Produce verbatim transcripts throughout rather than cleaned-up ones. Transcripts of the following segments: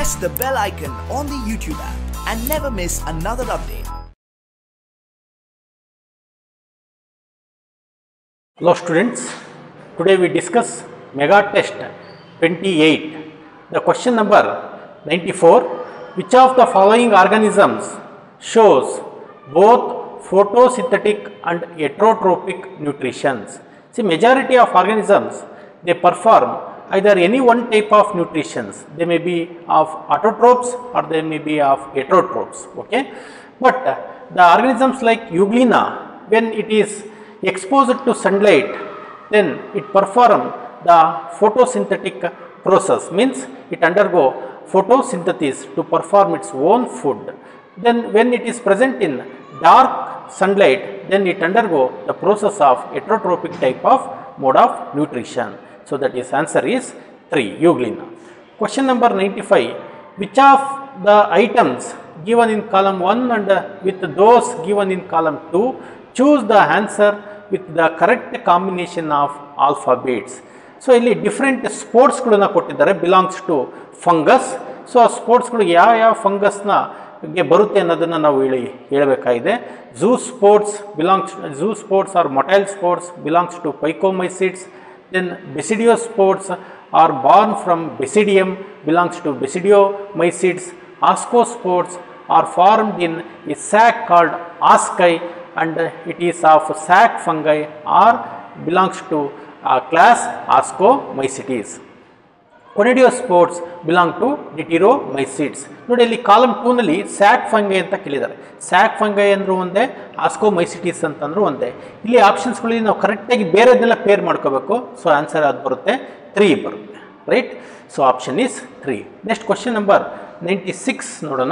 press the bell icon on the YouTube app and never miss another update. Hello students, today we discuss Mega Test twenty-eight. The question number ninety-four, which of the following organisms shows both photosynthetic and heterotrophic nutrition? See, majority of organisms, they perform either any one type of nutrition. They may be of autotrophs or they may be of heterotrophs, okay. But uh, the organisms like Euglena, when it is exposed to sunlight, then it perform the photosynthetic process, means it undergo photosynthesis to perform its own food. Then when it is present in dark sunlight, then it undergo the process of heterotrophic type of mode of nutrition. So that is answer is three, Euglena. Question number ninety-five, which of the items given in column one and uh, with those given in column two, choose the answer with the correct combination of alphabets. So ಇಲ್ಲಿ different sports ಗಳನ್ನ ಕೊಟ್ಟಿದ್ದಾರೆ, belongs to fungus. So ಆ sports ಗಳು ಯಾವ ಯಾವ fungus ನ ಗೆ ಬರುತ್ತೆ ಅನ್ನೋದನ್ನ ನಾವು ಹೇಳಿ ಹೇಳಬೇಕಾಗಿದೆ. Zoo sports belongs zoo sports or motile sports belongs to Phycomycetes. Then Basidiossports are born from Basidium, belongs to Basidiomycetes. Ascosports are formed in a sac called asci, and it is of sac fungi or belongs to uh, class Ascomycetes. Conidiospores belong to Deuteromycetes. ನೋಡಿ ಇಲ್ಲಿ column two ನಲ್ಲಿ sac fungi ಅಂತ ಕೇಳಿದ್ದಾರೆ. Sack fungi ಅಂದ್ರೂ ಒಂದೇ, ಆಸ್ಕೋಮೈಸಿಟೀಸ್ ಅಂತಂದ್ರೂ ಒಂದೇ. ಇಲ್ಲಿ ಆಪ್ಷನ್ಸ್ಗಳಲ್ಲಿ ನಾವು ಕರೆಕ್ಟಾಗಿ ಬೇರೆದನ್ನೆಲ್ಲ ಪೇರ್ ಮಾಡ್ಕೋಬೇಕು. ಸೊ ಆನ್ಸರ್ ಅದು ಬರುತ್ತೆ ತ್ರೀ ಬರುತ್ತೆ, right. So option is three. Next question number ninety six ನೋಡೋಣ.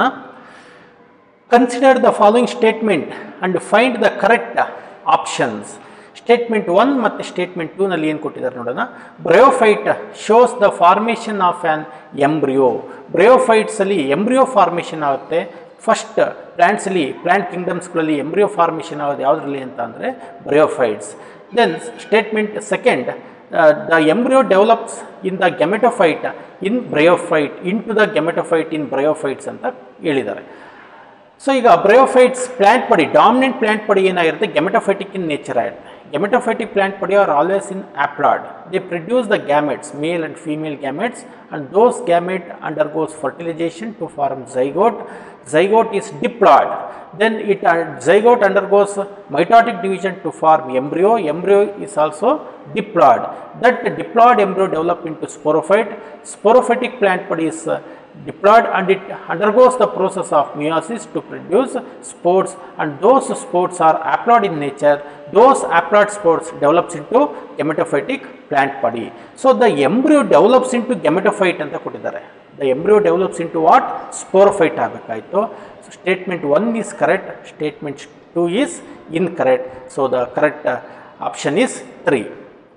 Consider the following statement and find the correct options. Statement one ಮತ್ತು ಸ್ಟೇಟ್ಮೆಂಟ್ ಟೂ ನಲ್ಲಿ ಏನು ಕೊಟ್ಟಿದ್ದಾರೆ ನೋಡೋಣ. Bryophyte shows the formation of an embryo. ಬ್ರಯೋಫೈಟ್ಸಲ್ಲಿ embryo formation ಆಗುತ್ತೆ. First ಪ್ಲ್ಯಾಂಟ್ಸಲ್ಲಿ plant ಕಿಂಗ್ಡಮ್ಸ್ಗಳಲ್ಲಿ ಎಂಬ್ರಿಯೋ ಫಾರ್ಮೇಷನ್ ಆಗೋದು ಯಾವುದರಲ್ಲಿ ಅಂತ ಅಂದರೆ bryophytes. Then statement second, the embryo develops in the gametophyte in bryophyte into the gametophyte in bryophytes ಅಂತ ಹೇಳಿದ್ದಾರೆ. ಸೊ ಈಗ bryophytes plant body, dominant plant body ಏನಾಗಿರುತ್ತೆ, ಗೆಮೆಟೋಫೈಟಿಕ್ ಇನ್ ನೇಚರ್ ಆಗಿರುತ್ತೆ. Gametophytic plant body are always in haploid. They produce the gametes, male and female gametes, and those gamete undergoes fertilization to form zygote. Zygote is diploid. Then it uh, zygote undergoes mitotic division to form embryo. Embryo is also diploid. That diploid embryo develop into sporophyte. Sporophytic plant body is uh, diploid and it undergoes the process of meiosis to produce spores, and those spores are haploid in nature. Those haploid spores develops into gametophytic plant body. So the embryo develops into gametophyte anta kottidare. The embryo develops into what? Sporophyte agakayitu. So statement one is correct, statement two is incorrect. So the correct uh, option is three.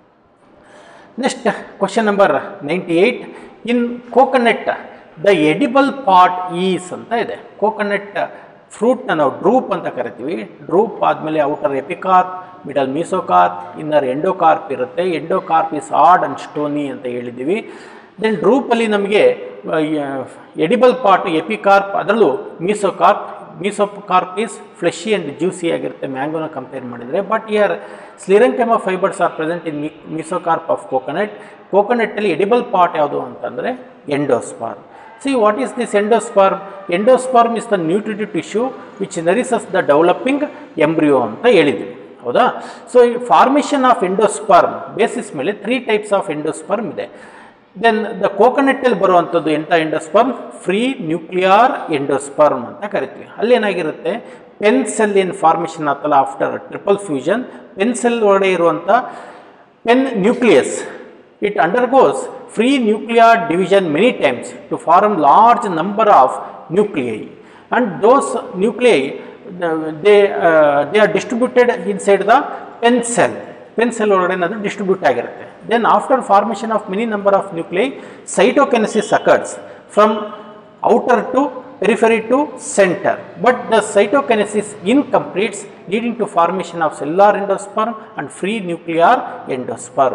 Next uh, question number ninety-eight. In coconut, the edible part is ಅಂತ ಇದೆ. Coconut ಫ್ರೂಟ್ನ ನಾವು droop ಅಂತ ಕರಿತೀವಿ. Drupe ಆದಮೇಲೆ outer epicarp, middle mesocarp, inner endocarp ಇರುತ್ತೆ. Endocarp is hard and stony ಅಂತ ಹೇಳಿದ್ದೀವಿ. Then ಡ್ರೂಪಲ್ಲಿ ನಮಗೆ ಎಡಿಬಲ್ ಪಾರ್ಟ್ ಎಪಿಕಾರ್ಪ್, ಅದರಲ್ಲೂ mesocarp. Mesocarp is fleshy and juicy ಆಗಿರುತ್ತೆ ಮ್ಯಾಂಗೋನ ಕಂಪೇರ್ ಮಾಡಿದರೆ. But here sclerenchyma fibres are present in mesocarp of coconut. ಕೋಕೋನಟ್ಟಲ್ಲಿ ಎಡಿಬಲ್ ಪಾರ್ಟ್ ಯಾವುದು ಅಂತಂದರೆ endosperm. See, what is this endosperm? Endosperm is the nutritive tissue which nourishes the developing embryo ಅಂತ ಹೇಳಿದ್ವಿ, ಹೌದಾ. So ಈ ಫಾರ್ಮೇಷನ್ ಆಫ್ ಎಂಡೋಸ್ಪರ್ಮ್ ಬೇಸಿಸ್ ಮೇಲೆ three types of endosperm ಇದೆ. Then the ಕೋಕೋನಟ್ಟಲ್ಲಿ ಬರುವಂಥದ್ದು ಎಂಥ ಎಂಡೋಸ್ಪರ್ಮ್, ಫ್ರೀ ನ್ಯೂಕ್ಲಿಯರ್ ಎಂಡೋಸ್ಪರ್ಮ್ ಅಂತ ಕರಿತೀವಿ. ಅಲ್ಲೇನಾಗಿರುತ್ತೆ, ಪೆನ್ ಸೆಲ್ ಏನು ಫಾರ್ಮೇಷನ್ ಆಗ್ತಲ್ಲ after triple fusion, pen cell ಒಳಗಡೆ ಇರುವಂಥ pen nucleus, it undergoes free nuclear division many times to form large number of nuclei, and those nuclei they uh, they are distributed inside the pen cell. Pen cell ಒಳಗಡೆ ಅದು distribute ಆಗಿರುತ್ತೆ. Then after formation of many number of nuclei, cytokinesis occurs from outer to periphery to center, but the cytokinesis incompletes, leading to formation of cellular endosperm and free nuclear endosperm.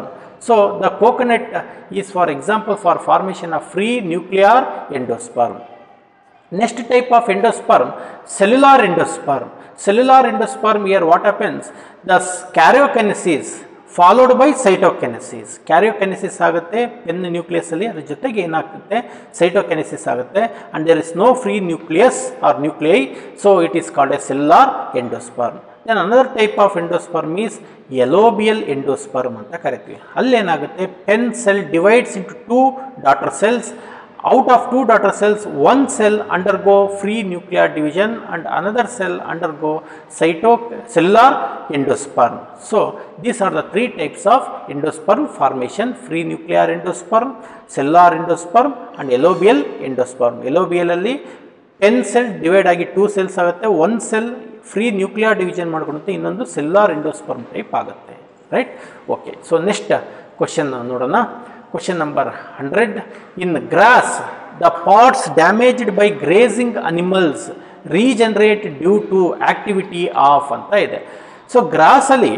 So the coconut is for example for formation of free nuclear endosperm. Next type of endosperm, cellular endosperm. Cellular endosperm, here what happens, the karyokinesis followed by cytokinesis. Karyokinesis ಆಗುತ್ತೆ pen nucleus ಅಲ್ಲಿ, ಅದರ ಜೊತೆಗೆ ಏನಾಗುತ್ತೆ cytokinesis ಆಗುತ್ತೆ, and there is no free nucleus or nuclei, so it is called a cellular endosperm. Then another type of endosperm is allobial endosperm ಅಂತ ಕರಿತೀವಿ. ಅಲ್ಲಿ ಏನಾಗುತ್ತೆ, pen cell divides into two daughter cells. Out of two daughter cells, one cell undergo free nuclear division and another cell undergo cytocellular endosperm. So these are the three types of endosperm formation: free nuclear endosperm, cellular endosperm and allobial endosperm. Allobial alli pen cell divide agi two cells agutte, one cell free nuclear division ಮಾಡ್ಕೊಳ್ಳುತ್ತೆ, ಇನ್ನೊಂದು cellular endosperm type ಆಗುತ್ತೆ. Right? Okay. So next question ನೋಡೋಣ. Question number one hundred. In grass, the parts damaged by grazing animals regenerate due to activity of anta ide. So grass alli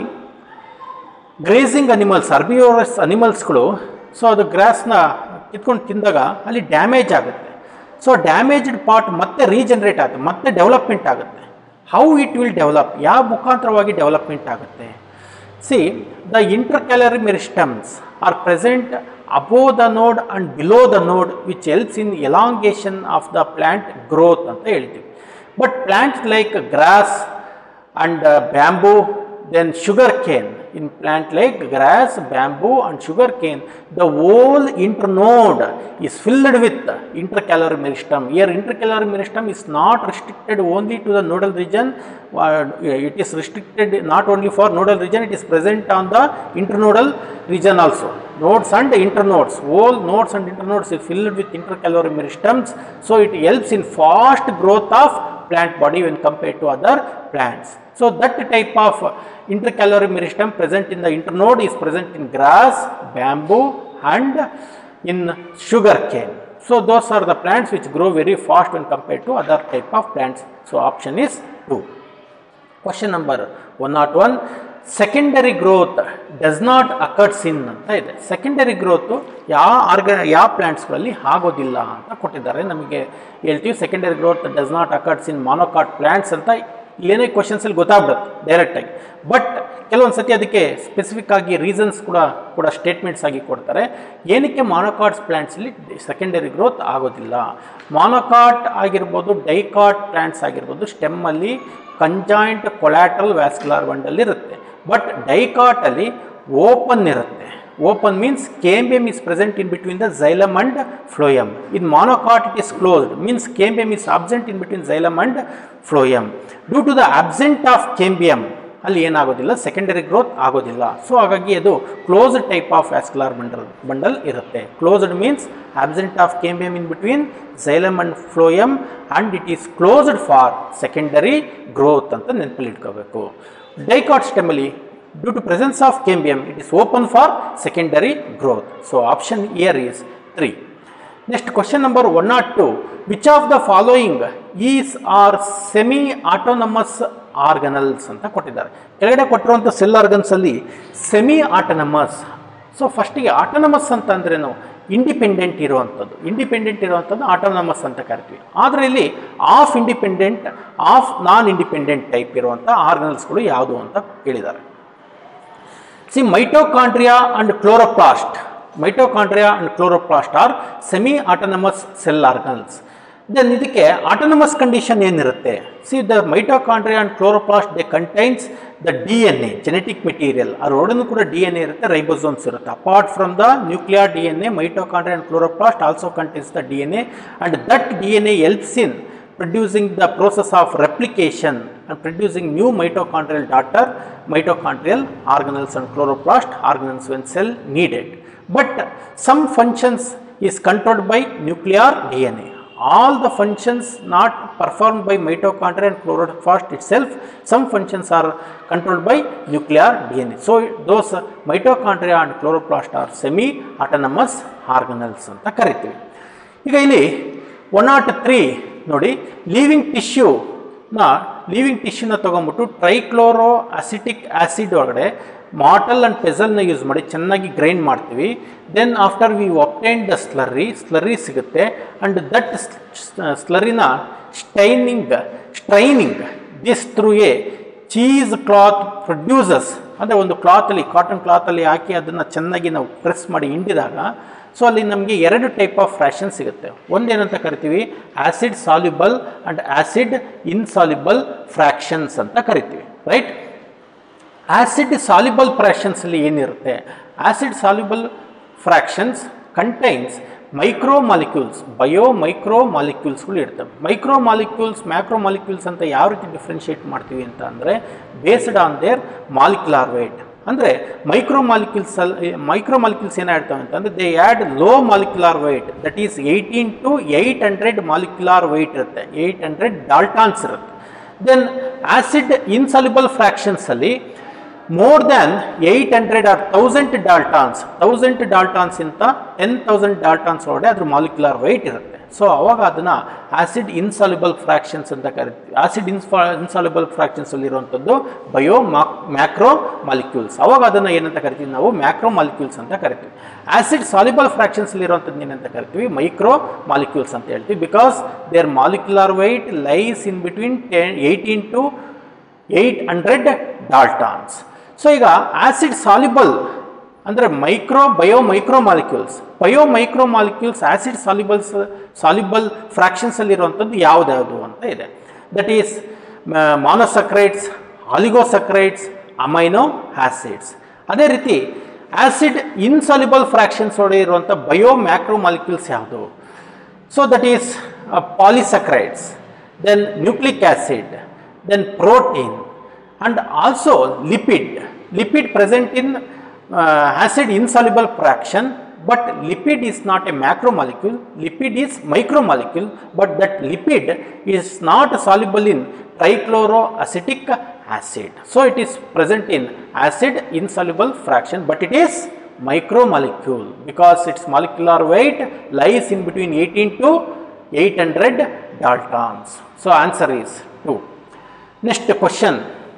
grazing animals, herbivorous animals ಗಳು, so ಅದು grass na ಕಿತ್ಕೊಂಡು ತಿಂದಾಗ ಅಲ್ಲಿ damage ಆಗುತ್ತೆ. So damaged part ಮತ್ತೆ regenerate ಆಗುತ್ತೆ, ಮತ್ತೆ development ಆಗುತ್ತೆ. ಹೌ ಇಟ್ ವಿಲ್ ಡೆವಲಪ್, ಯಾವ ಮುಖಾಂತರವಾಗಿ ಡೆವಲಪ್ಮೆಂಟ್ ಆಗುತ್ತೆ? See, the intercalary meristems are present above the node and below the node, which helps in elongation of the plant growth anta heltivi. But plants like grass and uh, bamboo, then sugar cane, in plant like grass, bamboo and sugar cane, the whole internode is filled with intercalary meristem. Here intercalary meristem is not restricted only to the nodal region, uh, it is restricted not only for nodal region, it is present on the internodal region also. Nodes and internodes, whole nodes and internodes is filled with intercalary meristems, so it helps in fast growth of plant body when compared to other plants. So that type of intercalary meristem present in the internode is present in grass, bamboo and in sugar cane. So those are the plants which grow very fast when compared to other type of plants. So option is two. Question number one oh one. Secondary growth does not occurs in ಅಂತ ಇದೆ. Secondary growth ಯಾವ ಆರ್ಗ ಯಾವ ಪ್ಲಾಂಟ್ಸ್ಗಳಲ್ಲಿ ಆಗೋದಿಲ್ಲ ಅಂತ ಕೊಟ್ಟಿದ್ದಾರೆ. ನಮಗೆ ಹೇಳ್ತೀವಿ secondary growth does not occurs in monocot plants ಅಂತ ಇಲ್ಲೇನೇ ಕ್ವಶನ್ಸಲ್ಲಿ ಗೊತ್ತಾಗ್ಬಿಡುತ್ತೆ ಡೈರೆಕ್ಟಾಗಿ. ಬಟ್ ಕೆಲವೊಂದು ಸತಿ ಅದಕ್ಕೆ ಸ್ಪೆಸಿಫಿಕ್ ಆಗಿ ರೀಸನ್ಸ್ ಕೂಡ ಕೂಡ ಸ್ಟೇಟ್ಮೆಂಟ್ಸ್ ಆಗಿ ಕೊಡ್ತಾರೆ. ಏನಕ್ಕೆ ಮೊನೊಕಾಟ್ಸ್ ಪ್ಲಾಂಟ್ಸಲ್ಲಿ ಸೆಕೆಂಡರಿ ಗ್ರೋತ್ ಆಗೋದಿಲ್ಲ? ಮೊನೊಕಾಟ್ ಆಗಿರ್ಬೋದು, ಡೈಕಾಟ್ ಪ್ಲಾಂಟ್ಸ್ ಆಗಿರ್ಬೋದು, ಸ್ಟೆಮ್ಮಲ್ಲಿ ಕಂಜಾಯಿಂಟ್ ಕೊಲ್ಯಾಟ್ರಲ್ ವ್ಯಾಸ್ಕ್ಯುಲರ್ ಬಂಡಲ್ ಇರುತ್ತೆ. ಬಟ್ ಡೈಕಾಟ್ ಅಲ್ಲಿ ಓಪನ್ ಇರುತ್ತೆ. Open means cambium is present in between the xylem and phloem. In monocot it is closed, means cambium is absent in between xylem and phloem. Due to the absent of cambium ಅಲ್ಲಿ ಏನಾಗೋದಿಲ್ಲ, secondary growth ಆಗೋದಿಲ್ಲ. So ಹಾಗಾಗಿ ಅದು closed type of vascular bundle bundle ಇರುತ್ತೆ. Closed means absent of cambium in between xylem and phloem and it is closed for secondary growth ಅಂತ ನೆನಪಲ್ಲಿ ಇಟ್ಕೋಬೇಕು. Dicot stem ಅಲ್ಲಿ due to presence of cambium it is open for secondary growth. So option here is three. Next question number one oh two. Which of the following is are semi autonomous organelles ಅಂತ ಕೊಟ್ಟಿದ್ದಾರೆ. ಕೆಳಗಡೆ ಕೊಟ್ಟಿರುವಂಥ cell organs ಅಲ್ಲಿ semi autonomous. So ಫಸ್ಟಿಗೆ autonomous ಅಂತ ಅಂದ್ರೇನು? Independent ಇರುವಂಥದ್ದು. Independent ಇರುವಂಥದ್ದು ಆಟೋನಮಸ್ ಅಂತ ಕರಿತೀವಿ. ಆದರೆ ಇಲ್ಲಿ of independent, of non independent type ಇರುವಂಥ ಆರ್ಗನಲ್ಸ್ಗಳು ಯಾವುದು ಅಂತ ಕೇಳಿದ್ದಾರೆ. See, mitochondria and chloroplast. Mitochondria and chloroplast are semi autonomous cell organelles. Then ಇದಕ್ಕೆ ಆಟೋನಮಸ್ ಕಂಡೀಷನ್ ಏನಿರುತ್ತೆ? See, the mitochondria and chloroplast they contains the D N A, genetic material. ಅದರೊಡನೆ ಕೂಡ D N A ಇರುತ್ತೆ, ribosomes ಇರುತ್ತೆ. Apart from the nuclear D N A, mitochondria and chloroplast also contains the D N A and that D N A helps in producing the process of replication and producing new mitochondrial daughter mitochondrial organelles and chloroplast organelles when cell needed. But some functions is controlled by nuclear D N A. All the functions not performed by mitochondria and chloroplast itself, some functions are controlled by nuclear D N A. So those mitochondria and chloroplast are semi autonomous organelles ಅಂತ ಕರಿತೀವಿ. ಈಗ ಇಲ್ಲಿ one oh three ನೋಡಿ, living tissue ನ living ಟಿಶ್ಯೂನ ತೊಗೊಂಬಿಟ್ಟು trichloro acetic acid ಒಳಗಡೆ mortar and ಪೆಸಲ್ನ ಯೂಸ್ ಮಾಡಿ ಚೆನ್ನಾಗಿ ಗ್ರೈಂಡ್ ಮಾಡ್ತೀವಿ. Then after we obtain the slurry slurry ಸಿಗುತ್ತೆ ಆ್ಯಂಡ್ ದಟ್ ಸ್ಲರಿನ staining straining this through a cheese cloth produces, ಅಂದರೆ ಒಂದು ಕ್ಲಾತಲ್ಲಿ ಕಾಟನ್ ಕ್ಲಾತಲ್ಲಿ ಹಾಕಿ ಅದನ್ನು ಚೆನ್ನಾಗಿ ನಾವು ಪ್ರೆಸ್ ಮಾಡಿ ಹಿಂಡಿದಾಗ ಸೊ ಅಲ್ಲಿ ನಮಗೆ ಎರಡು ಟೈಪ್ ಆಫ್ ಫ್ರ್ಯಾಕ್ಷನ್ ಸಿಗುತ್ತೆ. ಒಂದೇನಂತ ಕರಿತೀವಿ acid soluble and acid insoluble fractions ಅಂತ ಕರಿತೀವಿ, ರೈಟ್. ಆ್ಯಸಿಡ್ ಸಾಲ್ಯುಬಲ್ ಫ್ರ್ಯಾಕ್ಷನ್ಸಲ್ಲಿ ಏನಿರುತ್ತೆ, acid soluble fractions contains micro molecules, bio micro ಮಾಲಿಕ್ಯೂಲ್ಸ್ಗಳು ಇರ್ತವೆ. ಮೈಕ್ರೋ ಮಾಲಿಕ್ಯೂಲ್ಸ್ ಮ್ಯಾಕ್ರೋ ಮಾಲಿಕ್ಯೂಲ್ಸ್ ಅಂತ ಯಾವ ರೀತಿ ಡಿಫ್ರೆನ್ಷಿಯೇಟ್ ಮಾಡ್ತೀವಿ ಅಂತ ಅಂದರೆ based on their molecular weight. ಅಂದರೆ ಮೈಕ್ರೋ ಮಾಲಿಕ್ಯೂಲ್ಸ್ ಅಲ್ಲಿ ಮೈಕ್ರೋ ಮಾಲಿಕ್ಯೂಲ್ಸ್ ಏನಾಗಿರ್ತವೆ ಅಂತಂದರೆ they add low molecular weight, that is eighteen to eight hundred molecular weight ಇರುತ್ತೆ, ಏಯ್ಟ್ ಹಂಡ್ರೆಡ್ ಡಾಲ್ಟಾನ್ಸ್ ಇರುತ್ತೆ. ದೆನ್ ಆ್ಯಸಿಡ್ ಇನ್ಸಾಲ್ಯುಬಲ್ ಫ್ರ್ಯಾಕ್ಷನ್ಸಲ್ಲಿ more than eight hundred or thousand daltons, thousand daltons ಇಂತ ten thousand ಡಾಲ್ಟಾನ್ಸ್ ಒಳಗಡೆ ಅದ್ರ molecular weight ಇರುತ್ತೆ. So ಅವಾಗ ಅದನ್ನು acid insoluble fractions ಅಂತ ಕರಿತೀವಿ. ಆ್ಯಸಿಡ್ ಇನ್ಸ್ಫಾ ಇನ್ಸಾಲ್ಯುಬಲ್ ಫ್ರ್ಯಾಕ್ಷನ್ಸಲ್ಲಿ ಇರುವಂಥದ್ದು ಬಯೋ ಮಾಕ್ ಮ್ಯಾಕ್ರೋ ಮಾಲಿಕ್ಯೂಲ್ಸ್, ಅವಾಗ ಅದನ್ನು ಏನಂತ ಕರಿತೀವಿ ನಾವು ಮ್ಯಾಕ್ರೋ ಮಾಲಿಕ್ಯೂಲ್ಸ್ ಅಂತ ಕರಿತೀವಿ. ಆ್ಯಸಿಡ್ ಸಾಲ್ಯುಬಲ್ ಫ್ರ್ಯಾಕ್ಷನ್ಸಲ್ಲಿ ಇರುವಂಥದ್ದು ಏನಂತ ಕರಿತೀವಿ ಮೈಕ್ರೋ ಮಾಲಿಕ್ಯೂಲ್ಸ್ ಅಂತ ಹೇಳ್ತೀವಿ. Because their molecular weight lies in between ten eighteen to eight hundred daltons. So ಈಗ ಆ್ಯಸಿಡ್ ಸಾಲ್ಯುಬಲ್ ಅಂದರೆ micro bio micro molecules, bio micro molecules acid solubles soluble ಫ್ರ್ಯಾಕ್ಷನ್ಸಲ್ಲಿರುವಂಥದ್ದು ಯಾವುದ್ಯಾವುದು ಅಂತ ಇದೆ. That is monosaccharides, oligosaccharides, amino acids. ಅದೇ ರೀತಿ acid insoluble fractions ಒಳಗೆ ಇರುವಂಥ ಬಯೋ ಮ್ಯಾಕ್ರೋ ಮಾಲಿಕ್ಯೂಲ್ಸ್ ಯಾವುದು? So that is polysaccharides, then nucleic acid, then protein and also lipid. Lipid present in uh, acid insoluble fraction, but lipid is not a macromolecule, lipid is micromolecule, but that lipid is not soluble in trichloroacetic acid. So it is present in acid insoluble fraction, but it is micromolecule because its molecular weight lies in between eighteen to eight hundred daltons. So answer is two. Next question.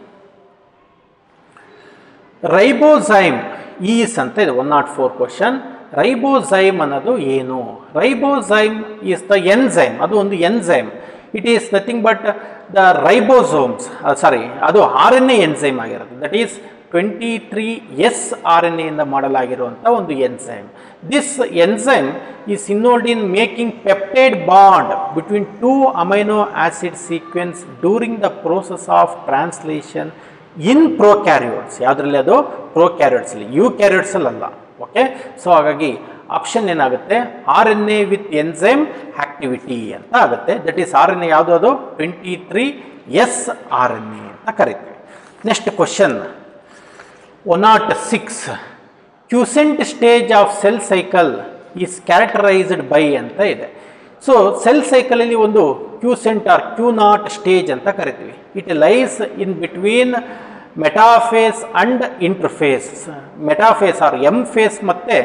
Ribozyme is ಅಂತ ಇದೆ one nought four question. Ribozyme ಅನ್ನೋದು ಏನು? Ribozyme is the enzyme, ಅದು ಒಂದು enzyme. It is nothing but the ribosomes, sorry ಅದು R N A enzyme ಆಗಿರುತ್ತೆ. That is twenty three S R N ಎಯಿಂದ ಮಾಡಲಾಗಿರುವಂಥ ಒಂದು enzyme. This enzyme is involved in making peptide bond between two amino acid sequence during the process of translation in prokaryotes. ಯಾವುದರಲ್ಲಿ? ಅದು ಪ್ರೋಕ್ಯಾರಿಯೋಟ್ಸಲ್ಲಿ, you ಕ್ಯಾರಿಯೋಟ್ಸಲ್ಲ. Okay, so ಹಾಗಾಗಿ option ಏನಾಗುತ್ತೆ R N A with enzyme activity ಅಂತ ಆಗುತ್ತೆ. That is R N A ಯಾವುದು? ಅದು twenty three S R N A ಅಂತ ಕರಿತೀವಿ. Next question one nought six. Quiescent stage of cell cycle is characterised by ಅಂತ ಇದೆ. So cell ಸೈಕಲಲ್ಲಿ ಒಂದು quiescent or Q nought stage ಅಂತ ಕರಿತೀವಿ. It lies in between metaphase and interphase. Metaphase or M phase ಮತ್ತು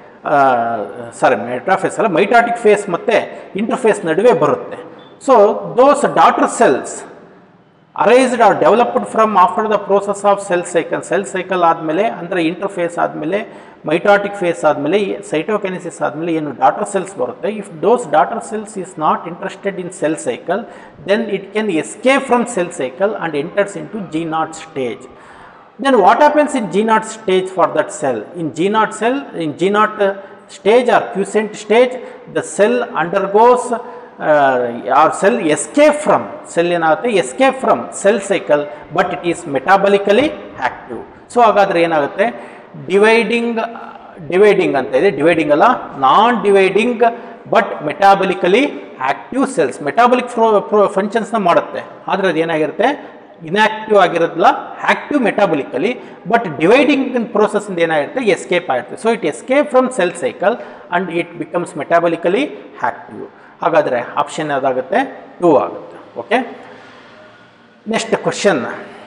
sorry metaphase ಅಲ್ಲ mitotic phase ಮತ್ತು interphase ನಡುವೆ ಬರುತ್ತೆ. So those daughter cells arised or developed from after the process of cell cycle. Cell cycle ಆದಮೇಲೆ ಅಂದರೆ interface ಆದಮೇಲೆ mitotic face ಆದಮೇಲೆ cytokinesis ಆದಮೇಲೆ ಏನು ಡಾಟರ್ ಸೆಲ್ಸ್ ಬರುತ್ತೆ. If those daughter cells is not interested in cell cycle, then it can escape from cell cycle and enters into G nought stage. Then what happens in G naught stage for that cell? In G naught cell, in G naught stage or quiescent stage, the cell undergoes uh, or cell escape from cell ಏನಾಗುತ್ತೆ escape from cell cycle, but it is metabolically active. So ಹಾಗಾದ್ರೆ ಏನಾಗುತ್ತೆ dividing dividing ಅಂತ ಇದೆ, dividing ಅಲ್ಲ non dividing but metabolically active cells metabolic functions ನ ಮಾಡುತ್ತೆ. ಆದ್ರೆ ಅದು ಏನಾಗಿರುತ್ತೆ ಇನ್ಆಕ್ಟಿವ್ ಆಗಿರೋದಿಲ್ಲ, active metabolically, but dividing process ಇಂದ ಏನಾಗಿರುತ್ತೆ ಎಸ್ಕೇಪ್ ಆಗಿರುತ್ತೆ. So it escape from cell cycle and it becomes metabolically active. ಹಾಗಾದರೆ ಆಪ್ಷನ್ ಯಾವುದಾಗುತ್ತೆ? ಟೂ ಆಗುತ್ತೆ. Okay, next question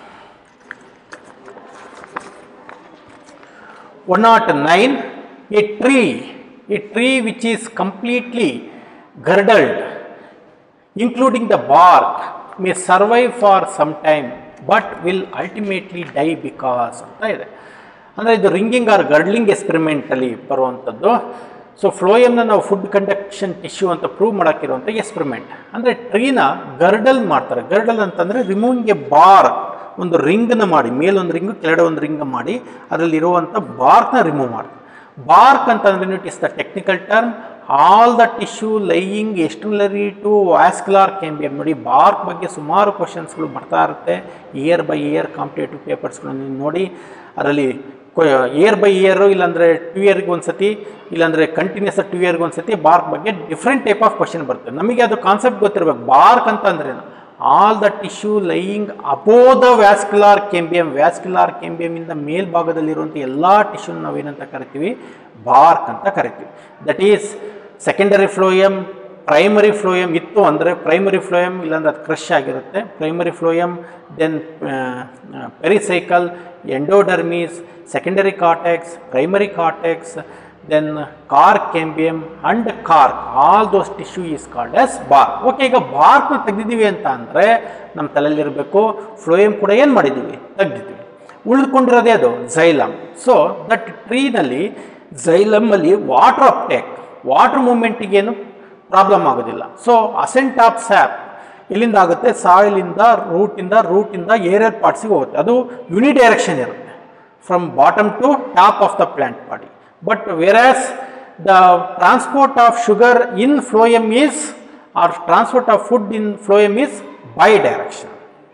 one nought nine. A tree a tree which is completely girdled including the bark may survive for some time but will ultimately die because ಅಂತ ಇದೆ. ಅಂದರೆ ಇದು ringing or girdling ಎಕ್ಸ್ಪೆರಿಮೆಂಟಲ್ಲಿ ಬರುವಂಥದ್ದು. So ಫ್ಲೋಯಮ್ನ ನಾವು food conduction tissue ಅಂತ prove ಮಾಡೋಕ್ಕಿರುವಂಥ ಎಕ್ಸ್ಪೆರಿಮೆಂಟ್. ಅಂದರೆ ಟ್ರೀನ ಗರ್ಡಲ್ ಮಾಡ್ತಾರೆ. ಗರ್ಡಲ್ ಅಂತಂದರೆ ರಿಮೂವಿಂಗ್ ಎ ಬಾರ್, ಒಂದು ರಿಂಗ್ನ ಮಾಡಿ, ಮೇಲೊಂದು ರಿಂಗು ಕೆಳಗಡೆ ಒಂದು ರಿಂಗ್ ಮಾಡಿ ಅದರಲ್ಲಿರುವಂಥ ಬಾರ್ಕ್ನ ರಿಮೂವ್ ಮಾಡ್ತಾರೆ. ಬಾರ್ಕ್ ಅಂತಂದ್ರೆ it is the technical term. All the tissue lying externally to vascular cambium. ನೋಡಿ, ಬಾರ್ಕ್ ಬಗ್ಗೆ ಸುಮಾರು ಕ್ವಶನ್ಸ್ಗಳು ಬರ್ತಾ ಇರುತ್ತೆ. ಇಯರ್ ಬೈ ಇಯರ್ ಕಾಂಪಿಟೇಟಿವ್ ಪೇಪರ್ಸ್ಗಳನ್ನು ನೋಡಿ, ಅದರಲ್ಲಿ ಇಯರ್ ಬೈ ಇಯರು ಇಲ್ಲಾಂದರೆ ಟು ಇಯರ್ಗೆ ಒಂದು ಸತಿ, ಇಲ್ಲಾಂದರೆ ಕಂಟಿನ್ಯೂಸ್ ಟು ಇಯರ್ಗೆ ಒಂದು ಸತಿ ಬಾರ್ಕ್ ಬಗ್ಗೆ ಡಿಫ್ರೆಂಟ್ ಟೈಪ್ ಆಫ್ ಕ್ವಶನ್ ಬರುತ್ತೆ. ನಮಗೆ ಅದು ಕಾನ್ಸೆಪ್ಟ್ ಗೊತ್ತಿರಬೇಕು. ಬಾರ್ಕ್ ಅಂತ ಅಂದ್ರೆ all the tissue lying above the vascular cambium. Vascular ಕೆಂಬಿಯಮಿಂದ ಮೇಲ್ಭಾಗದಲ್ಲಿರುವಂಥ ಎಲ್ಲ ಟಿಶ್ಯೂನ ನಾವೇನಂತ ಕರಿತೀವಿ? ಬಾರ್ಕ್ ಅಂತ ಕರಿತೀವಿ. That is secondary phloem, primary phloem ಇತ್ತು ಅಂದರೆ ಪ್ರೈಮರಿ ಫ್ಲೋಯಮ್, ಇಲ್ಲಾಂದ್ರೆ ಅದು ಕ್ರಶ್ ಆಗಿರುತ್ತೆ. Primary phloem, then pericycle, endodermis, secondary cortex, primary cortex, then cork cambium and cork, all those tissue is called as bark. Okay, ಈಗ ಬಾರ್ಕ್ನ ತೆಗೆದಿದ್ದೀವಿ ಅಂತ ಅಂದರೆ ನಮ್ಮ ತಲೆಯಲ್ಲಿರಬೇಕು ಫ್ಲೋಯಮ್ ಕೂಡ ಏನು ಮಾಡಿದ್ದೀವಿ? ತೆಗೆದಿದ್ದೀವಿ. ಉಳಿದುಕೊಂಡಿರೋದೇ ಅದು ಝೈಲಮ್. ಸೊ ದಟ್ ಟ್ರೀನಲ್ಲಿ ಝೈಲಮಲ್ಲಿ ವಾಟರ್ ಅಪ್ಟೇಕ್, ವಾಟರ್ ಮೂವ್ಮೆಂಟಿಗೇನು ಪ್ರಾಬ್ಲಮ್ ಆಗೋದಿಲ್ಲ. ಸೊ ಅಸೆಂಟ್ ಆಫ್ ಸ್ಯಾಪ್ ಇಲ್ಲಿಂದ ಆಗುತ್ತೆ, ಸಾಯಿಲಿಂದ ರೂಟಿಂದ ರೂಟಿಂದ ಏರಿಯರ್ ಪಾರ್ಟ್ಸಿಗೆ ಹೋಗುತ್ತೆ. ಅದು ಯುನಿ ಡೈರೆಕ್ಷನ್ ಇರುತ್ತೆ, from bottom to top of the plant body. But whereas the transport of sugar in phloem is, or transport of food in phloem is bidirectional.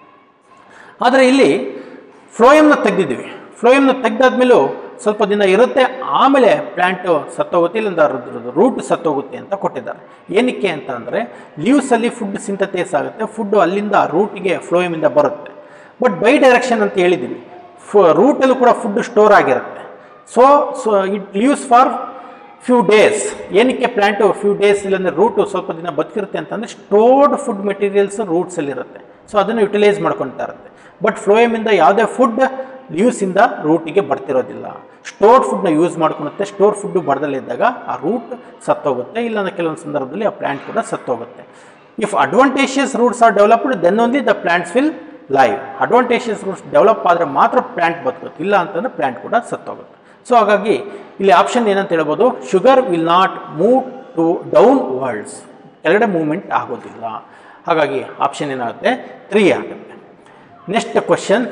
ಆದರೆ ಇಲ್ಲಿ ಫ್ಲೋಯಮ್ನ ತೆಗೆದಿದ್ದೀವಿ. ಫ್ಲೋಯಮ್ನ ತೆಗೆದಾದ್ಮೇಲೂ ಸ್ವಲ್ಪ ದಿನ ಇರುತ್ತೆ, ಆಮೇಲೆ ಪ್ಲ್ಯಾಂಟು ಸತ್ತೋಗುತ್ತೆ, ಇಲ್ಲಿಂದ ರೂಟ್ ಸತ್ತೋಗುತ್ತೆ ಅಂತ ಕೊಟ್ಟಿದ್ದಾರೆ. ಏನಕ್ಕೆ ಅಂತ ಅಂದರೆ ಲೀವ್ಸಲ್ಲಿ ಫುಡ್ ಸಿಂಥಸೈಸ್ ಆಗುತ್ತೆ, ಫುಡ್ಡು ಅಲ್ಲಿಂದ ರೂಟಿಗೆ ಫ್ಲೋಯಮಿಂದ ಬರುತ್ತೆ. ಬಟ್ ಬೈ ಡೈರೆಕ್ಷನ್ ಅಂತ ಹೇಳಿದ್ದೀವಿ, ರೂಟಲ್ಲೂ ಕೂಡ ಫುಡ್ ಸ್ಟೋರ್ ಆಗಿರುತ್ತೆ. So so it lives for few days. ಏನಕ್ಕೆ ಪ್ಲ್ಯಾಂಟು ಫ್ಯೂ ಡೇಸ್ ಇಲ್ಲಾಂದರೆ ರೂಟು ಸ್ವಲ್ಪ ದಿನ ಬದುಕಿರುತ್ತೆ ಅಂತಂದರೆ ಸ್ಟೋರ್ಡ್ ಫುಡ್ ಮೆಟೀರಿಯಲ್ಸ್ ರೂಟ್ಸಲ್ಲಿರುತ್ತೆ. ಸೊ ಅದನ್ನು ಯುಟಿಲೈಸ್ ಮಾಡ್ಕೊಳ್ತಾ ಇರುತ್ತೆ. ಬಟ್ ಫ್ಲೋಯಮಿಂದ ಯಾವುದೇ ಫುಡ್ ಲೀವ್ಸಿಂದ ರೂಟಿಗೆ ಬರ್ತಿರೋದಿಲ್ಲ. ಸ್ಟೋರ್ಡ್ ಫುಡ್ನ ಯೂಸ್ ಮಾಡ್ಕೊಳುತ್ತೆ. ಸ್ಟೋರ್ ಫುಡ್ಡು ಬಡದಲ್ಲಿದ್ದಾಗ ಆ ರೂಟ್ ಸತ್ತೋಗುತ್ತೆ, ಇಲ್ಲಾಂದರೆ ಕೆಲವೊಂದು ಸಂದರ್ಭದಲ್ಲಿ ಆ ಪ್ಲ್ಯಾಂಟ್ ಕೂಡ ಸತ್ತೋಗುತ್ತೆ. If advantageous roots are developed then only the plants will live. Advantageous roots develop ಆದರೆ ಮಾತ್ರ ಪ್ಲ್ಯಾಂಟ್ ಬದುಕುತ್ತೆ, ಇಲ್ಲ ಅಂತಂದರೆ ಪ್ಲ್ಯಾಂಟ್ ಕೂಡ ಸತ್ತೋಗುತ್ತೆ. ಸೊ ಹಾಗಾಗಿ ಇಲ್ಲಿ ಆಪ್ಷನ್ ಏನಂತ ಹೇಳ್ಬೋದು? Sugar will not move to downwards, ಕೆಳಗಡೆ ಮೂವ್ಮೆಂಟ್ ಆಗೋದಿಲ್ಲ. ಹಾಗಾಗಿ ಆಪ್ಷನ್ ಏನಾಗುತ್ತೆ? ತ್ರೀ ಆಗುತ್ತೆ. Next question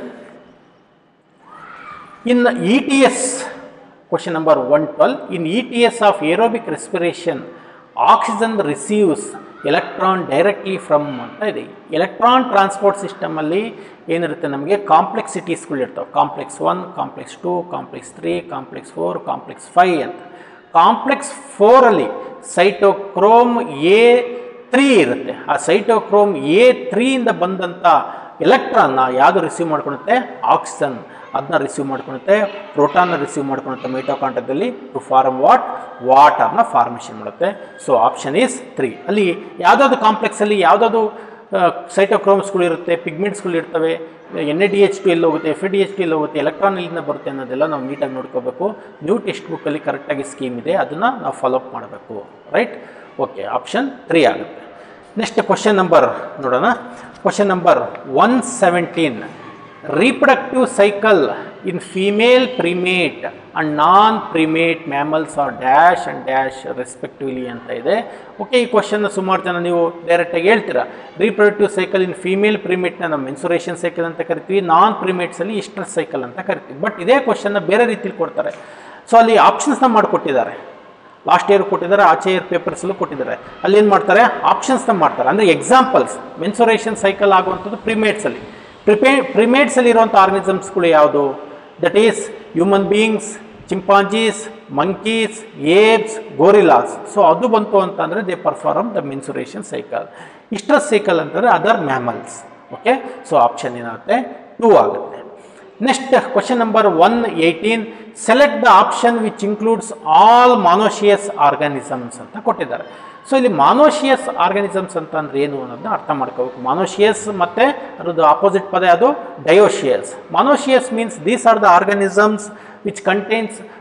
in E T S, question number one twelve. In E T S of aerobic respiration oxygen receives electron directly from ಅಂತ ಇದೆ. Electron transport ಸಿಸ್ಟಮಲ್ಲಿ ಏನಿರುತ್ತೆ, ನಮಗೆ ಕಾಂಪ್ಲೆಕ್ಸಿಟೀಸ್ಗಳು ಇರ್ತವೆ. Complex one, complex two, complex three, complex four, complex five ಅಂತ. Complex ಫೋರಲ್ಲಿ cytochrome A three ಇರುತ್ತೆ. ಆ ಸೈಟೋಕ್ರೋಮ್ ಎ ತ್ರೀಯಿಂದ ಬಂದಂಥ ಎಲೆಕ್ಟ್ರಾನ್ನ ಯಾವುದು ರಿಸೀವ್ ಮಾಡ್ಕೊಳುತ್ತೆ? ಆಕ್ಸಿಜನ್ ಅದನ್ನ ರಿಸೀವ್ ಮಾಡ್ಕೊಳುತ್ತೆ, ಪ್ರೋಟಾನ್ನ ರಿಸೀವ್ ಮಾಡ್ಕೊಳುತ್ತೆ ಮೈಟೋಕಾಂಡ್ರಿಯಾದಲ್ಲಿ ಟು ಫಾರ್ಮ್ ವಾಟ್? ವಾಟರ್ನ ಫಾರ್ಮೇಷನ್ ಮಾಡುತ್ತೆ. So option is three. ಅಲ್ಲಿ ಯಾವುದಾದ್ರು ಕಾಂಪ್ಲೆಕ್ಸಲ್ಲಿ ಯಾವುದಾದ್ರು ಸೈಟೋಕ್ರೋಮ್ಸ್ಗಳು ಇರುತ್ತೆ, ಪಿಗ್ಮೆಂಟ್ಸ್ಗಳು ಇರ್ತವೆ, N A D H two ಎಲ್ಲಿ ಹೋಗುತ್ತೆ, F A D H two ಎಲ್ಲಿ ಹೋಗುತ್ತೆ, ಎಲೆಕ್ಟ್ರಾನ್ ಎಲ್ಲಿಂದ ಬರುತ್ತೆ ಅನ್ನೋದೆಲ್ಲ ನಾವು ನೀಟಾಗಿ ನೋಡ್ಕೋಬೇಕು. ನ್ಯೂ ಟೆಕ್ಸ್ಟ್ ಬುಕ್ಕಲ್ಲಿ ಕರೆಕ್ಟಾಗಿ ಸ್ಕೀಮ್ ಇದೆ, ಅದನ್ನು ನಾವು ಫಾಲೋಅಪ್ ಮಾಡಬೇಕು. ರೈಟ್? ಓಕೆ, ಆಪ್ಷನ್ ತ್ರೀ ಆಗುತ್ತೆ. ನೆಕ್ಸ್ಟ್ ಕ್ವಶನ್ ನಂಬರ್ ನೋಡೋಣ. Question number one seventeen. reproductive cycle in female primate and non-primate mammals are dash and dash respectively ಅಂತ ಇದೆ. ಓಕೆ, ಈ ಕ್ವಶನ್ ಸುಮಾರು ಜನ ನೀವು ಡೈರೆಕ್ಟಾಗಿ ಹೇಳ್ತೀರಾ. ರೀಪ್ರೊಡಕ್ಟಿವ್ ಸೈಕಲ್ ಇನ್ ಫೀಮೇಲ್ ಪ್ರಿಮೇಟ್ನ ನಾವು ಮೆನ್ಸುರೇಷನ್ ಸೈಕಲ್ ಅಂತ ಕರಿತೀವಿ, ನಾನ್ ಪ್ರಿಮೇಟ್ಸಲ್ಲಿ ಇಸ್ಟ್ರಸ್ ಸೈಕಲ್ ಅಂತ ಕರಿತೀವಿ. ಬಟ್ ಇದೇ ಕ್ವಶನ್ನ ಬೇರೆ ರೀತಿಲಿ ಕೊಡ್ತಾರೆ. ಸೊ ಅಲ್ಲಿ ಆಪ್ಷನ್ಸ್ನ ಮಾಡಿಕೊಟ್ಟಿದ್ದಾರೆ. ಲಾಸ್ಟ್ ಇಯರ್ ಕೊಟ್ಟಿದ್ದಾರೆ, ಆಚೆ ಇಯರ್ ಪೇಪರ್ಸಲ್ಲೂ ಕೊಟ್ಟಿದ್ದಾರೆ. ಅಲ್ಲಿ ಏನು ಮಾಡ್ತಾರೆ? ಆಪ್ಷನ್ಸ್ನ ಮಾಡ್ತಾರೆ. ಅಂದರೆ ಎಕ್ಸಾಂಪಲ್ಸ್ ಮೆನ್ಸುರೇಷನ್ ಸೈಕಲ್ ಆಗುವಂಥದ್ದು ಪ್ರಿಮೇಟ್ಸಲ್ಲಿ. ಪ್ರಿಪೇ ಪ್ರಿಮೇಟ್ಸಲ್ಲಿ ಇರುವಂಥ ಆರ್ಗನಿಸಮ್ಸ್ಗಳು ಯಾವುದು? That is human beings, chimpanzees, monkeys, apes, gorillas. So ಅದು ಬಂತು ಅಂತಂದರೆ they perform the menstruation cycle. Oestrus cycle ಅಂತಂದರೆ other mammals. Okay, so option ಏನಾಗುತ್ತೆ? ಟೂ ಆಗುತ್ತೆ. Next question number one eighteen. Select the option which includes all monoecious organisms ಅಂತ ಕೊಟ್ಟಿದ್ದಾರೆ. So ಇಲ್ಲಿ ಮಾನೋಷಿಯಸ್ organisms ಅಂತ ಅಂದ್ರೆ ಏನು ಅನ್ನೋದನ್ನ ಅರ್ಥ ಮಾಡ್ಕೋಬೇಕು. ಮಾನೋಷಿಯಸ್ ಮತ್ತು ಅದರದ್ದು ಆಪೋಸಿಟ್ ಪದ ಅದು dioecious. Monoecious means these are the organisms which contains